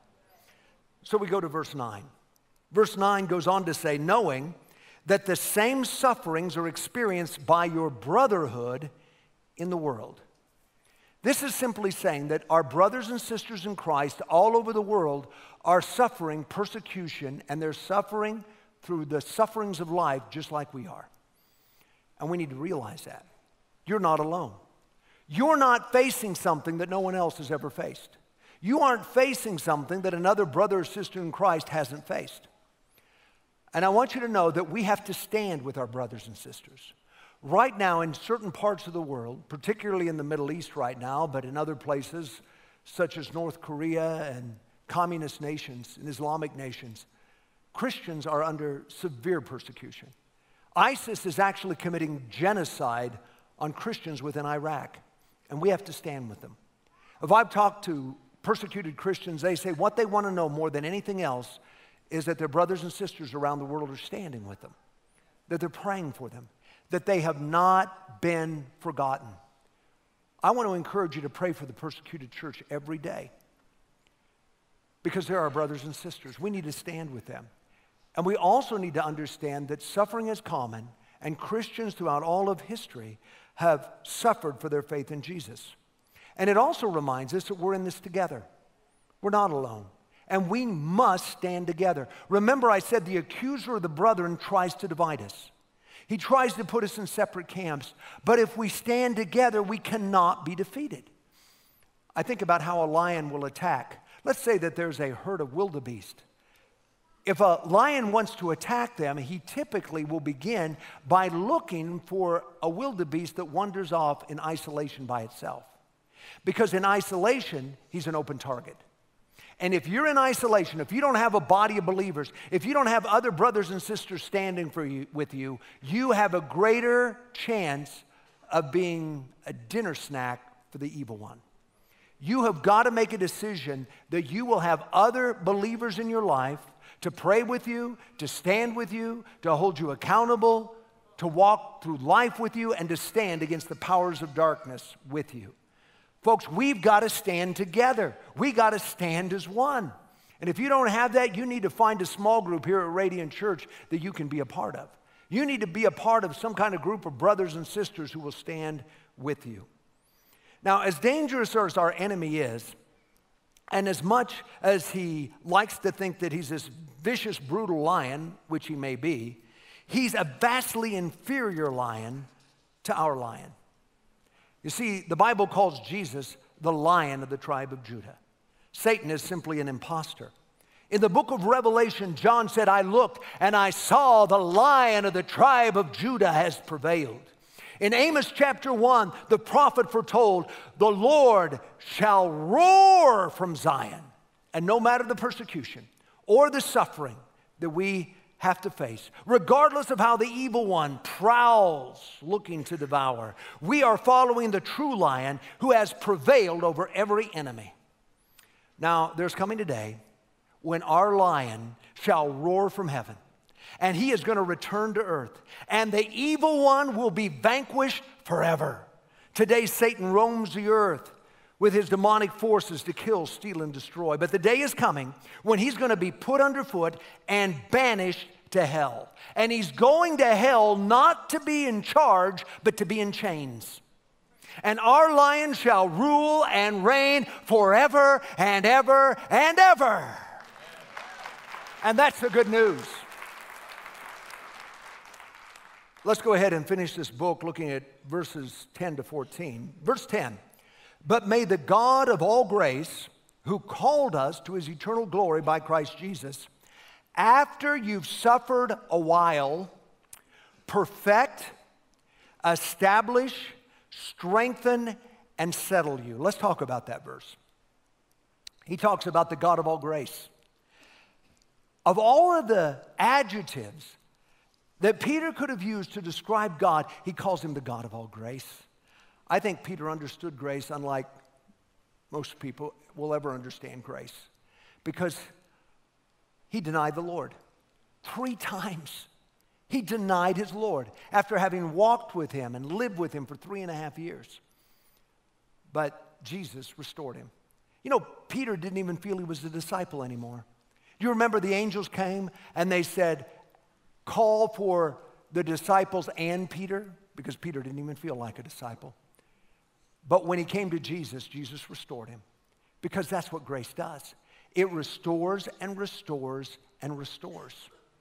So we go to verse nine. Verse nine goes on to say, knowing that the same sufferings are experienced by your brotherhood in the world. This is simply saying that our brothers and sisters in Christ all over the world are suffering persecution, and they're suffering through the sufferings of life just like we are. And we need to realize that. You're not alone. You're not facing something that no one else has ever faced. You aren't facing something that another brother or sister in Christ hasn't faced. And I want you to know that we have to stand with our brothers and sisters. Right now, in certain parts of the world, particularly in the Middle East right now, but in other places such as North Korea and communist nations and Islamic nations, Christians are under severe persecution. ISIS is actually committing genocide on Christians within Iraq, and we have to stand with them. If I've talked to persecuted Christians, they say what they want to know more than anything else is that their brothers and sisters around the world are standing with them, that they're praying for them, that they have not been forgotten. I want to encourage you to pray for the persecuted church every day, because they're our brothers and sisters. We need to stand with them. And we also need to understand that suffering is common, and Christians throughout all of history have suffered for their faith in Jesus. And it also reminds us that we're in this together. We're not alone. And we must stand together. Remember, I said the accuser of the brethren tries to divide us. He tries to put us in separate camps. But if we stand together, we cannot be defeated. I think about how a lion will attack. Let's say that there's a herd of wildebeest. If a lion wants to attack them, he typically will begin by looking for a wildebeest that wanders off in isolation by itself. Because in isolation, he's an open target. And if you're in isolation, if you don't have a body of believers, if you don't have other brothers and sisters standing for you, with you, you have a greater chance of being a dinner snack for the evil one. You have got to make a decision that you will have other believers in your life to pray with you, to stand with you, to hold you accountable, to walk through life with you, and to stand against the powers of darkness with you. Folks, we've got to stand together. We got to stand as one. And if you don't have that, you need to find a small group here at Radiant Church that you can be a part of. You need to be a part of some kind of group of brothers and sisters who will stand with you. Now, as dangerous as our enemy is, and as much as he likes to think that he's this vicious, brutal lion, which he may be, he's a vastly inferior lion to our lion. You see, the Bible calls Jesus the Lion of the tribe of Judah. Satan is simply an imposter. In the book of Revelation, John said, I looked and I saw the Lion of the tribe of Judah has prevailed. In Amos chapter one, the prophet foretold, the Lord shall roar from Zion. And no matter the persecution or the suffering that we have to face, regardless of how the evil one prowls looking to devour, we are following the true lion who has prevailed over every enemy. Now, there's coming a day when our lion shall roar from heaven, and he is going to return to earth, and the evil one will be vanquished forever. Today, Satan roams the earth with his demonic forces to kill, steal, and destroy. But the day is coming when he's going to be put underfoot and banished to hell. And he's going to hell not to be in charge, but to be in chains. And our lion shall rule and reign forever and ever and ever. And that's the good news. Let's go ahead and finish this book looking at verses ten to fourteen. Verse ten. But may the God of all grace, who called us to his eternal glory by Christ Jesus, after you've suffered a while, perfect, establish, strengthen, and settle you. Let's talk about that verse. He talks about the God of all grace. Of all of the adjectives that Peter could have used to describe God, he calls him the God of all grace. I think Peter understood grace unlike most people will ever understand grace, because he denied the Lord three times. He denied his Lord after having walked with him and lived with him for three and a half years. But Jesus restored him. You know, Peter didn't even feel he was a disciple anymore. Do you remember the angels came and they said, call for the disciples and Peter? Because Peter didn't even feel like a disciple. But when he came to Jesus, Jesus restored him, because that's what grace does. It restores and restores and restores.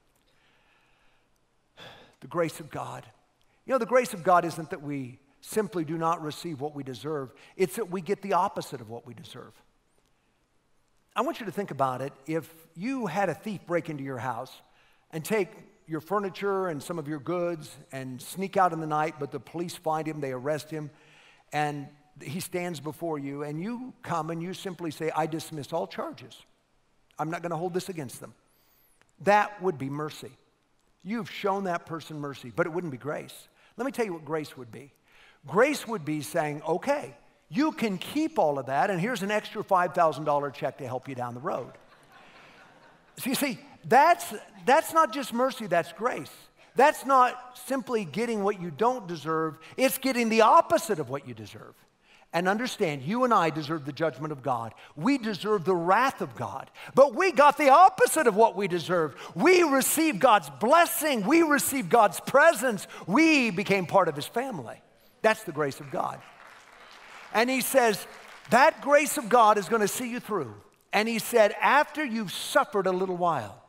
The grace of God. You know, the grace of God isn't that we simply do not receive what we deserve. It's that we get the opposite of what we deserve. I want you to think about it. If you had a thief break into your house and take your furniture and some of your goods and sneak out in the night, but the police find him, they arrest him, and he stands before you, and you come and you simply say, I dismiss all charges. I'm not going to hold this against them. That would be mercy. You've shown that person mercy, but it wouldn't be grace. Let me tell you what grace would be. Grace would be saying, okay, you can keep all of that, and here's an extra five thousand dollars check to help you down the road. So you see, that's, that's not just mercy, that's grace. That's not simply getting what you don't deserve, it's getting the opposite of what you deserve. And understand, you and I deserve the judgment of God. We deserve the wrath of God. But we got the opposite of what we deserved. We received God's blessing. We received God's presence. We became part of his family. That's the grace of God. And he says, that grace of God is going to see you through. And he said, after you've suffered a little while,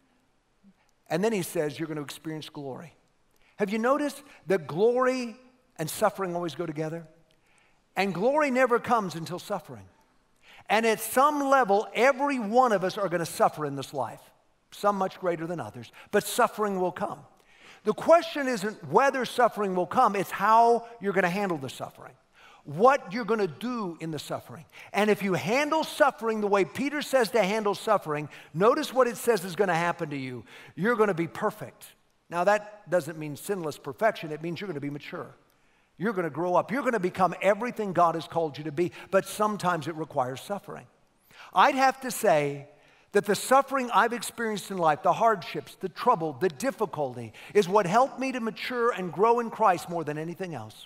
and then he says, you're going to experience glory. Have you noticed that glory and suffering always go together? And glory never comes until suffering. And at some level, every one of us are going to suffer in this life. Some much greater than others, but suffering will come. The question isn't whether suffering will come, it's how you're going to handle the suffering. What you're going to do in the suffering. And if you handle suffering the way Peter says to handle suffering, notice what it says is going to happen to you. You're going to be perfect. Now that doesn't mean sinless perfection, it means you're going to be mature. You're going to grow up. You're going to become everything God has called you to be, but sometimes it requires suffering. I'd have to say that the suffering I've experienced in life, the hardships, the trouble, the difficulty, is what helped me to mature and grow in Christ more than anything else.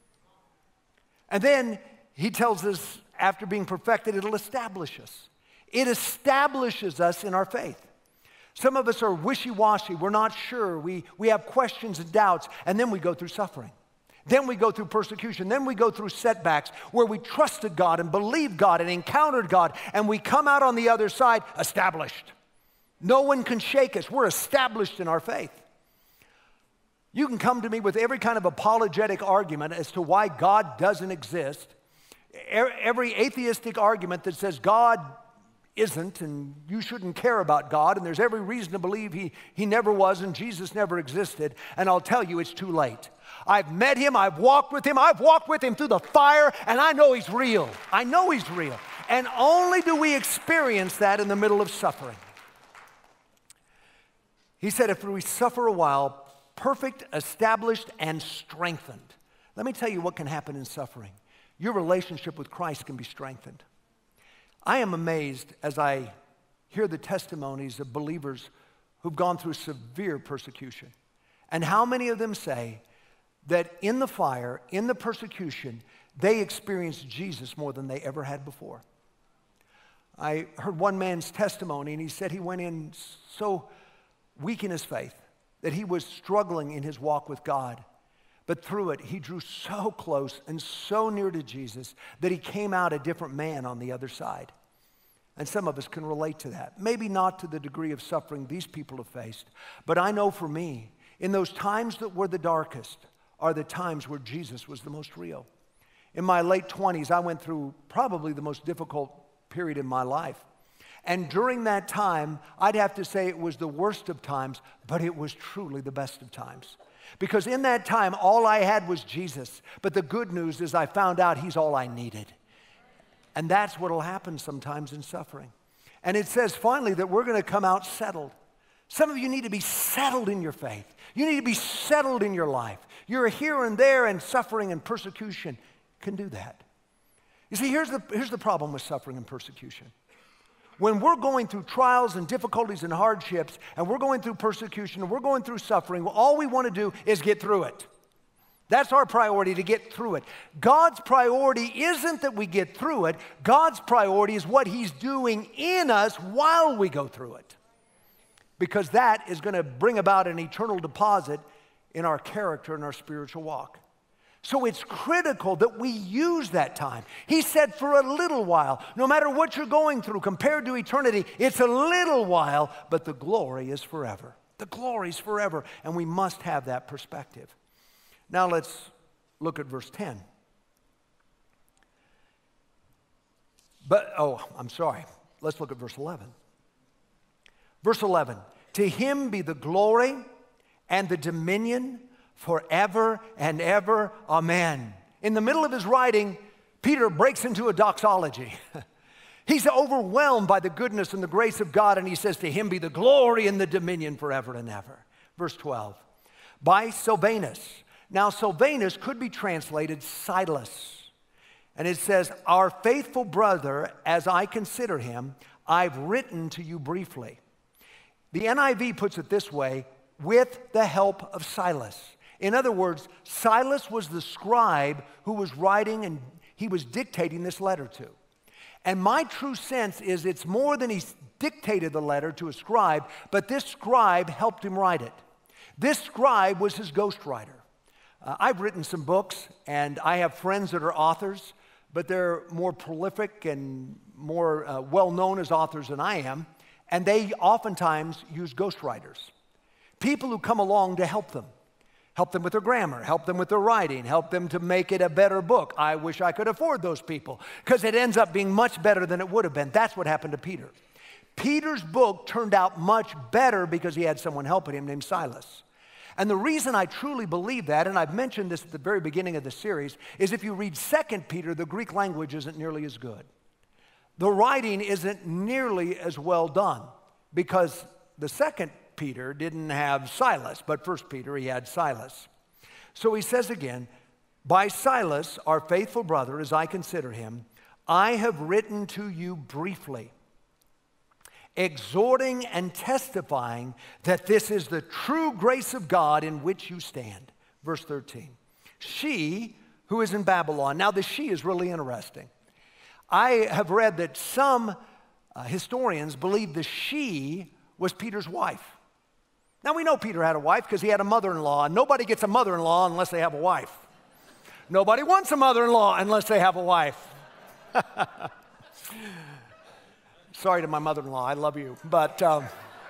And then he tells us, after being perfected, it'll establish us. It establishes us in our faith. Some of us are wishy-washy. We're not sure. We, we have questions and doubts, and then we go through suffering. Then we go through persecution. Then we go through setbacks where we trusted God and believed God and encountered God, and we come out on the other side established. No one can shake us. We're established in our faith. You can come to me with every kind of apologetic argument as to why God doesn't exist. Every atheistic argument that says God isn't and you shouldn't care about God and there's every reason to believe he, he never was and Jesus never existed. And I'll tell you, it's too late. I've met him, I've walked with him, I've walked with him through the fire, and I know he's real. I know he's real. And only do we experience that in the middle of suffering. He said, if we suffer a while, perfect, established, and strengthened. Let me tell you what can happen in suffering. Your relationship with Christ can be strengthened. I am amazed as I hear the testimonies of believers who've gone through severe persecution. And how many of them say that in the fire, in the persecution, they experienced Jesus more than they ever had before. I heard one man's testimony, and he said he went in so weak in his faith that he was struggling in his walk with God. But through it, he drew so close and so near to Jesus that he came out a different man on the other side. And some of us can relate to that. Maybe not to the degree of suffering these people have faced, but I know for me, in those times that were the darkest, are the times where Jesus was the most real. In my late twenties, I went through probably the most difficult period in my life. And during that time, I'd have to say it was the worst of times, but it was truly the best of times. Because in that time, all I had was Jesus. But the good news is I found out he's all I needed. And that's what will happen sometimes in suffering. And it says finally that we're going to come out settled. Some of you need to be settled in your faith. You need to be settled in your life. You're here and there, and suffering and persecution can do that. You see, here's the, here's the problem with suffering and persecution. When we're going through trials and difficulties and hardships, and we're going through persecution, and we're going through suffering, all we want to do is get through it. That's our priority, to get through it. God's priority isn't that we get through it. God's priority is what he's doing in us while we go through it. Because that is going to bring about an eternal deposit in our character and our spiritual walk. So it's critical that we use that time. He said for a little while, no matter what you're going through compared to eternity, it's a little while, but the glory is forever. The glory is forever, and we must have that perspective. Now let's look at verse ten. But, oh, I'm sorry. Let's look at verse eleven. Verse eleven, to him be the glory and the dominion forever and ever. Amen. In the middle of his writing, Peter breaks into a doxology. He's overwhelmed by the goodness and the grace of God, and he says, to him be the glory and the dominion forever and ever. Verse twelve, by Silvanus. Now, Silvanus could be translated Silas. And it says, our faithful brother, as I consider him, I've written to you briefly. The N I V puts it this way, with the help of Silas. In other words, Silas was the scribe who was writing and he was dictating this letter to. And my true sense is it's more than he dictated the letter to a scribe, but this scribe helped him write it. This scribe was his ghostwriter. Uh, I've written some books, and I have friends that are authors, but they're more prolific and more uh, well-known as authors than I am, and they oftentimes use ghostwriters. People who come along to help them. Help them with their grammar, help them with their writing, help them to make it a better book. I wish I could afford those people because it ends up being much better than it would have been. That's what happened to Peter. Peter's book turned out much better because he had someone helping him named Silas. And the reason I truly believe that, and I've mentioned this at the very beginning of the series, is if you read Second Peter, the Greek language isn't nearly as good. The writing isn't nearly as well done because the second Peter didn't have Silas, but First Peter, he had Silas. So he says again, by Silas, our faithful brother, as I consider him, I have written to you briefly, exhorting and testifying that this is the true grace of God in which you stand. Verse thirteen, she who is in Babylon. Now the she is really interesting. I have read that some uh, historians believe the she was Peter's wife. Now, we know Peter had a wife because he had a mother-in-law, and nobody gets a mother-in-law unless they have a wife. Nobody wants a mother-in-law unless they have a wife. Sorry to my mother-in-law, I love you. But um,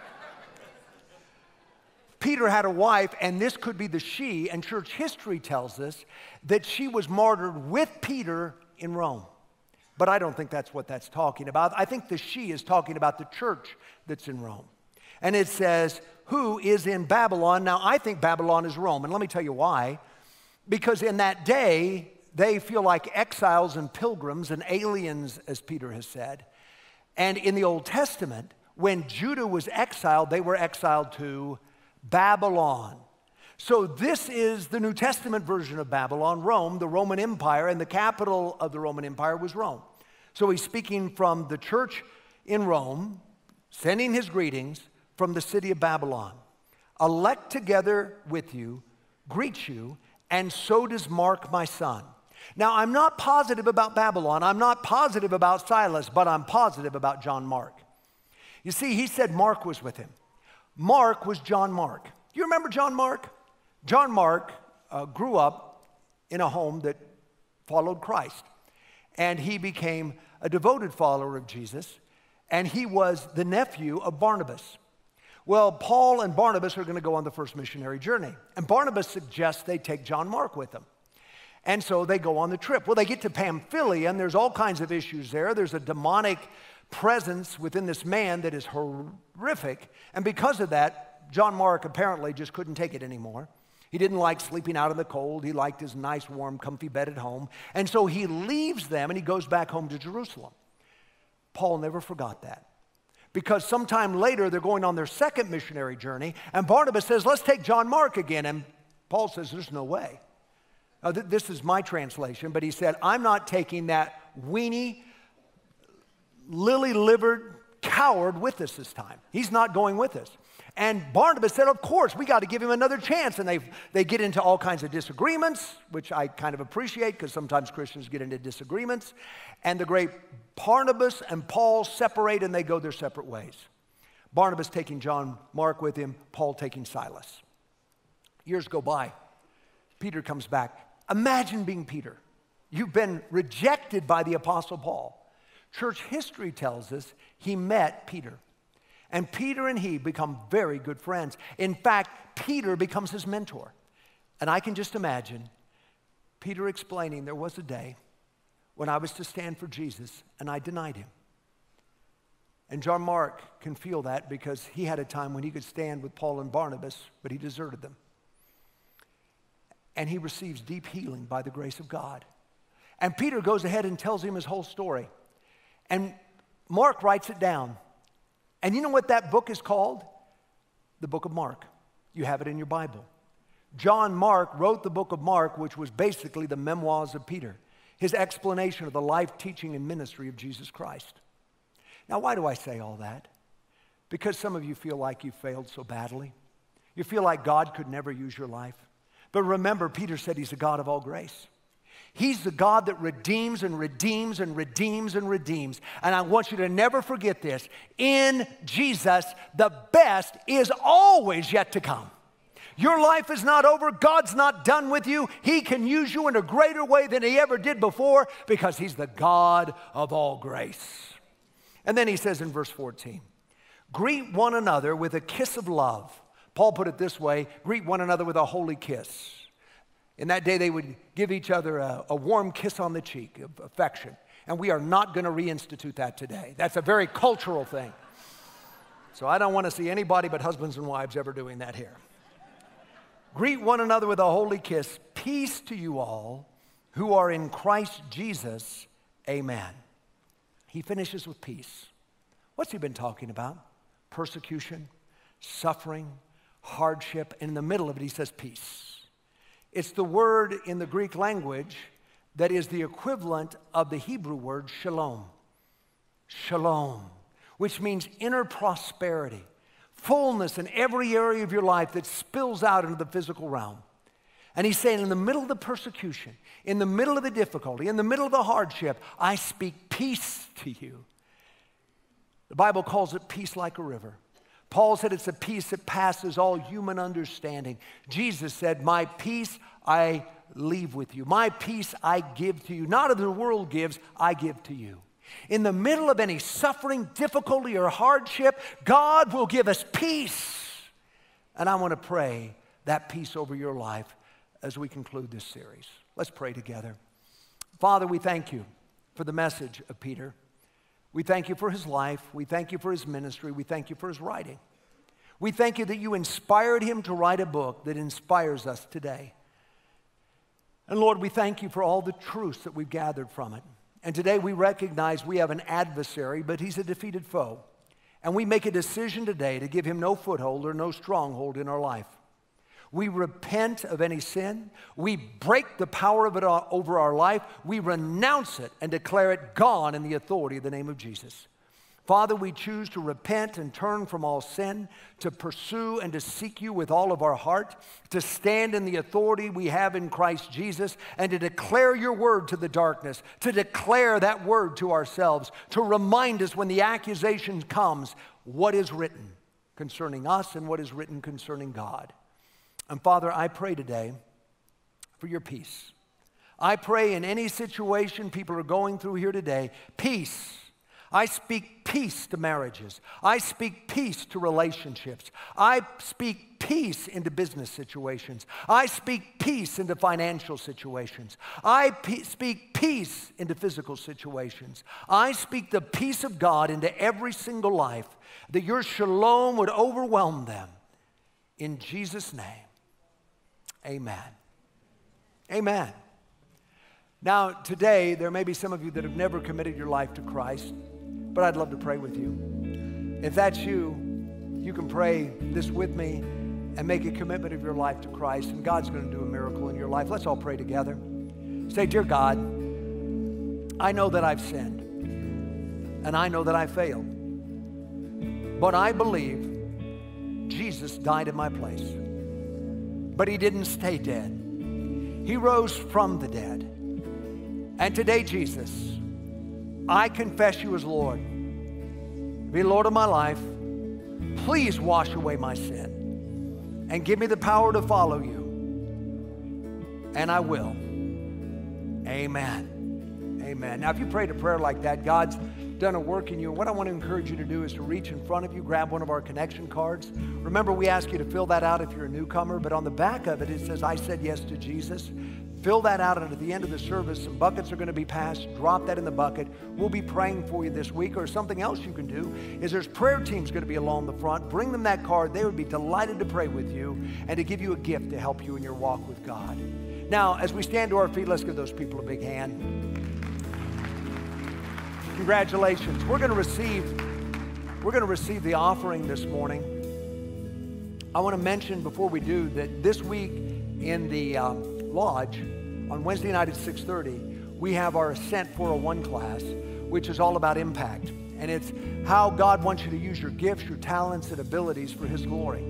Peter had a wife, and this could be the she, and church history tells us that she was martyred with Peter in Rome. But I don't think that's what that's talking about. I think the she is talking about the church that's in Rome. And it says, who is in Babylon? Now, I think Babylon is Rome, and let me tell you why. Because in that day, they feel like exiles and pilgrims and aliens, as Peter has said. And in the Old Testament, when Judah was exiled, they were exiled to Babylon. So this is the New Testament version of Babylon, Rome, the Roman Empire, and the capital of the Roman Empire was Rome. So he's speaking from the church in Rome, sending his greetings from the city of Babylon. Elect together with you, greet you, and so does Mark, my son. Now, I'm not positive about Babylon. I'm not positive about Silas, but I'm positive about John Mark. You see, he said Mark was with him. Mark was John Mark. Do you remember John Mark? John Mark uh, grew up in a home that followed Christ. And he became a devoted follower of Jesus. And he was the nephew of Barnabas. Well, Paul and Barnabas are going to go on the first missionary journey. And Barnabas suggests they take John Mark with them. And so they go on the trip. Well, they get to Pamphylia, and there's all kinds of issues there. There's a demonic presence within this man that is horrific. And because of that, John Mark apparently just couldn't take it anymore. He didn't like sleeping out in the cold. He liked his nice, warm, comfy bed at home. And so he leaves them, and he goes back home to Jerusalem. Paul never forgot that. Because sometime later, they're going on their second missionary journey, and Barnabas says, let's take John Mark again. And Paul says, there's no way. Now, th- this is my translation, but he said, I'm not taking that weenie, lily-livered coward with us this time. He's not going with us. And Barnabas said, of course, we got to give him another chance. And they they get into all kinds of disagreements, which I kind of appreciate because sometimes Christians get into disagreements. And the great Barnabas and Paul separate and they go their separate ways. Barnabas taking John Mark with him, Paul taking Silas. Years go by. Peter comes back. Imagine being Peter. You've been rejected by the Apostle Paul. Church history tells us he met Peter. And Peter and he become very good friends. In fact, Peter becomes his mentor. And I can just imagine Peter explaining there was a day when I was to stand for Jesus and I denied him. And John Mark can feel that because he had a time when he could stand with Paul and Barnabas, but he deserted them. And he receives deep healing by the grace of God. And Peter goes ahead and tells him his whole story. And Mark writes it down. And you know what that book is called? The book of Mark. You have it in your Bible. John Mark wrote the book of Mark, which was basically the memoirs of Peter, his explanation of the life, teaching, and ministry of Jesus Christ. Now, why do I say all that? Because some of you feel like you failed so badly. You feel like God could never use your life. But remember, Peter said he's the God of all grace. He's the God that redeems and redeems and redeems and redeems. And I want you to never forget this. In Jesus, the best is always yet to come. Your life is not over. God's not done with you. He can use you in a greater way than he ever did before because he's the God of all grace. And then he says in verse fourteen, greet one another with a kiss of love. Paul put it this way, greet one another with a holy kiss. In that day, they would give each other a, a warm kiss on the cheek of affection. And we are not going to reinstitute that today. That's a very cultural thing. So I don't want to see anybody but husbands and wives ever doing that here. Greet one another with a holy kiss. Peace to you all who are in Christ Jesus. Amen. He finishes with peace. What's he been talking about? Persecution, suffering, hardship. And in the middle of it, he says peace. It's the word in the Greek language that is the equivalent of the Hebrew word shalom. Shalom, which means inner prosperity, fullness in every area of your life that spills out into the physical realm. And he's saying in the middle of the persecution, in the middle of the difficulty, in the middle of the hardship, I speak peace to you. The Bible calls it peace like a river. Paul said it's a peace that passes all human understanding. Jesus said, my peace I leave with you. My peace I give to you. Not as the world gives, I give to you. In the middle of any suffering, difficulty, or hardship, God will give us peace. And I want to pray that peace over your life as we conclude this series. Let's pray together. Father, we thank you for the message of Peter. We thank you for his life. We thank you for his ministry. We thank you for his writing. We thank you that you inspired him to write a book that inspires us today. And Lord, we thank you for all the truths that we've gathered from it. And today we recognize we have an adversary, but he's a defeated foe. And we make a decision today to give him no foothold or no stronghold in our life. We repent of any sin. We break the power of it over our life. We renounce it and declare it gone in the authority of the name of Jesus. Father, we choose to repent and turn from all sin, to pursue and to seek you with all of our heart, to stand in the authority we have in Christ Jesus, and to declare your word to the darkness, to declare that word to ourselves, to remind us when the accusation comes, what is written concerning us and what is written concerning God. And Father, I pray today for your peace. I pray in any situation people are going through here today, peace. I speak peace to marriages. I speak peace to relationships. I speak peace into business situations. I speak peace into financial situations. I pe- speak peace into physical situations. I speak the peace of God into every single life, that your shalom would overwhelm them. In Jesus' name. Amen. Amen. Now, today, there may be some of you that have never committed your life to Christ, but I'd love to pray with you. If that's you, you can pray this with me and make a commitment of your life to Christ, and God's going to do a miracle in your life. Let's all pray together. Say, dear God, I know that I've sinned, and I know that I failed, but I believe Jesus died in my place. But he didn't stay dead. He rose from the dead. And today, Jesus, I confess you as Lord. Be Lord of my life. Please wash away my sin and give me the power to follow you. And I will. Amen. Amen. Now, if you prayed a prayer like that, God's done a work in you. And what I want to encourage you to do is to reach in front of you, grab one of our connection cards. Remember, we ask you to fill that out if you're a newcomer, but on the back of it, it says, I said yes to Jesus. Fill that out, and at the end of the service, some buckets are going to be passed. Drop that in the bucket. We'll be praying for you this week. Or something else you can do is there's prayer teams going to be along the front. Bring them that card. They would be delighted to pray with you and to give you a gift to help you in your walk with God. Now, as we stand to our feet, let's give those people a big hand. Congratulations. We're going to receive, we're going to receive the offering this morning. I want to mention before we do that this week in the um, lodge on Wednesday night at six thirty, we have our Ascent four oh one class, which is all about impact. And it's how God wants you to use your gifts, your talents, and abilities for his glory.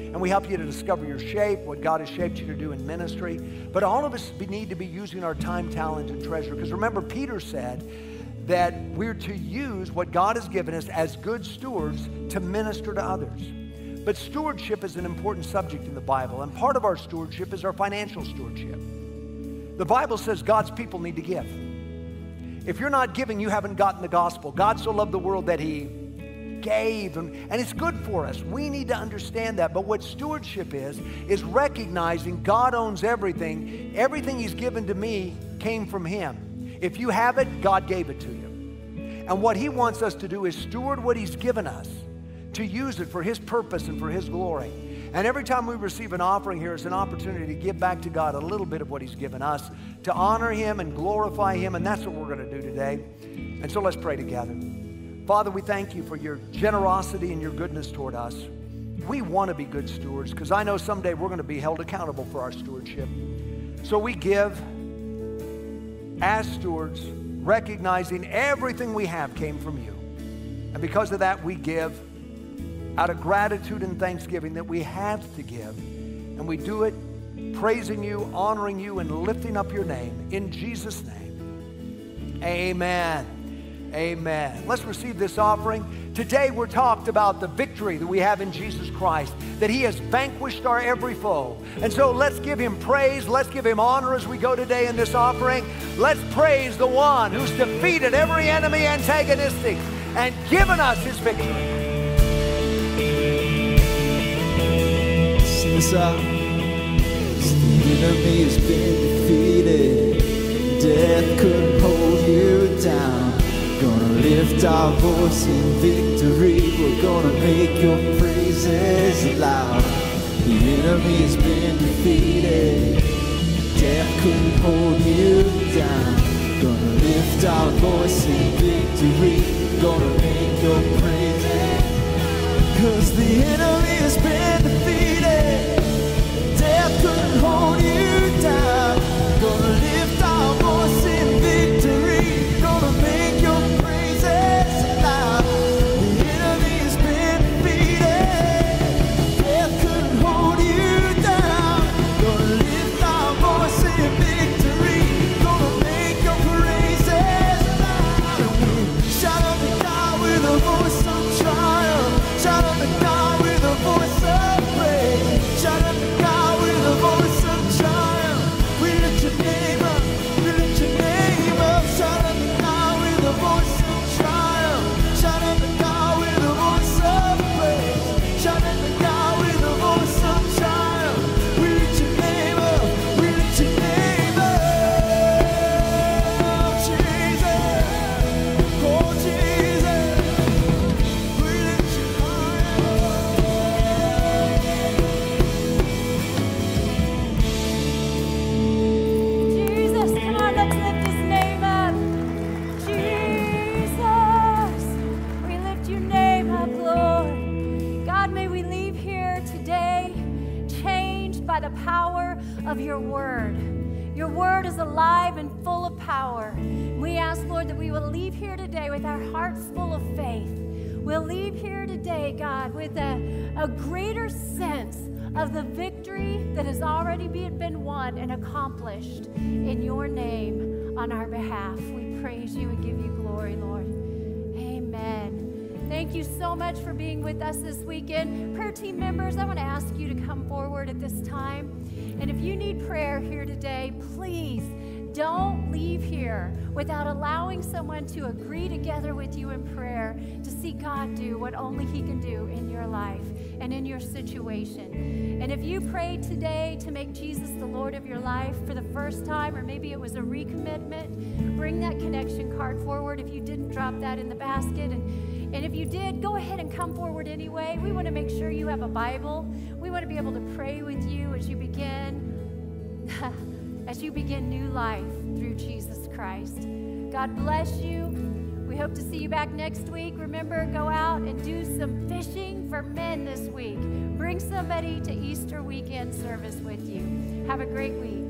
and we help you to discover your shape, what God has shaped you to do in ministry. But all of us need to be using our time, talent, and treasure. Because remember, Peter said that we're to use what God has given us as good stewards to minister to others. But stewardship is an important subject in the Bible, and part of our stewardship is our financial stewardship. The Bible says God's people need to give. If you're not giving, you haven't gotten the gospel. God so loved the world that he gave, and, and it's good for us. We need to understand that. But what stewardship is, is recognizing God owns everything. Everything he's given to me came from him. If you have it, God gave it to you. And what he wants us to do is steward what he's given us, to use it for his purpose and for his glory. And every time we receive an offering here, it's an opportunity to give back to God a little bit of what he's given us, to honor him and glorify him, and that's what we're going to do today. And so let's pray together. Father, we thank you for your generosity and your goodness toward us. We want to be good stewards, because I know someday we're going to be held accountable for our stewardship. So we give as stewards, recognizing everything we have came from you. And because of that, we give out of gratitude and thanksgiving that we have to give. And we do it praising you, honoring you, and lifting up your name. In Jesus' name, amen. Amen. Let's receive this offering. Today we're talked about the victory that we have in Jesus Christ, that he has vanquished our every foe. And so let's give him praise. Let's give him honor as we go today in this offering. Let's praise the one who's defeated every enemy antagonistic and given us his victory. Sing this out. The enemy has been defeated. Death couldn't hold you down. Gonna lift our voice in victory. We're gonna make your praises loud. The enemy has been defeated. Death couldn't hold you down. Gonna lift our voice in victory. Gonna make your praises. Cause the enemy has been defeated. Death couldn't hold you down. Gonna lift our voice in victory. Gonna make your praises loud. The enemy has been defeated. Death couldn't hold you down. Gonna lift our voice in victory. Gonna make your praises loud. And we shout unto God with a voice of triumph. Shout unto God with a voice of praise. Shout unto God with a voice of triumph. We lift your name up. We lift your name up. Shout unto God with a voice of triumph. Shout unto God with a voice of praise. Shout unto God with a voice of triumph. We lift your name up. We lift your name up. Jesus. Oh, Jesus. We lift you Jesus, come on, let's lift his name up. Jesus, we lift your name up, Lord. God, may we leave here today changed by the power of your word. Your word is alive and full of power. We ask, Lord, that we will leave here today with our hearts full of faith. We'll leave here today, God, with a, a greater sense of the victory that has already be- been won and accomplished in your name on our behalf. We praise you and give you glory, Lord. Amen. Thank you so much for being with us this weekend. Prayer team members, I want to ask you to come forward at this time. And if you need prayer here today, please don't leave here without allowing someone to agree together with you in prayer to see God do what only he can do in your life and in your situation. And if you prayed today to make Jesus the Lord of your life for the first time, or maybe it was a recommitment, bring that connection card forward if you didn't drop that in the basket. And, and if you did, go ahead and come forward anyway. We want to make sure you have a Bible. We want to be able to pray with you as you begin as you begin new life through Jesus Christ. God bless you. We hope to see you back next week. Remember, go out and do some fishing for men this week. Bring somebody to Easter weekend service with you. Have a great week.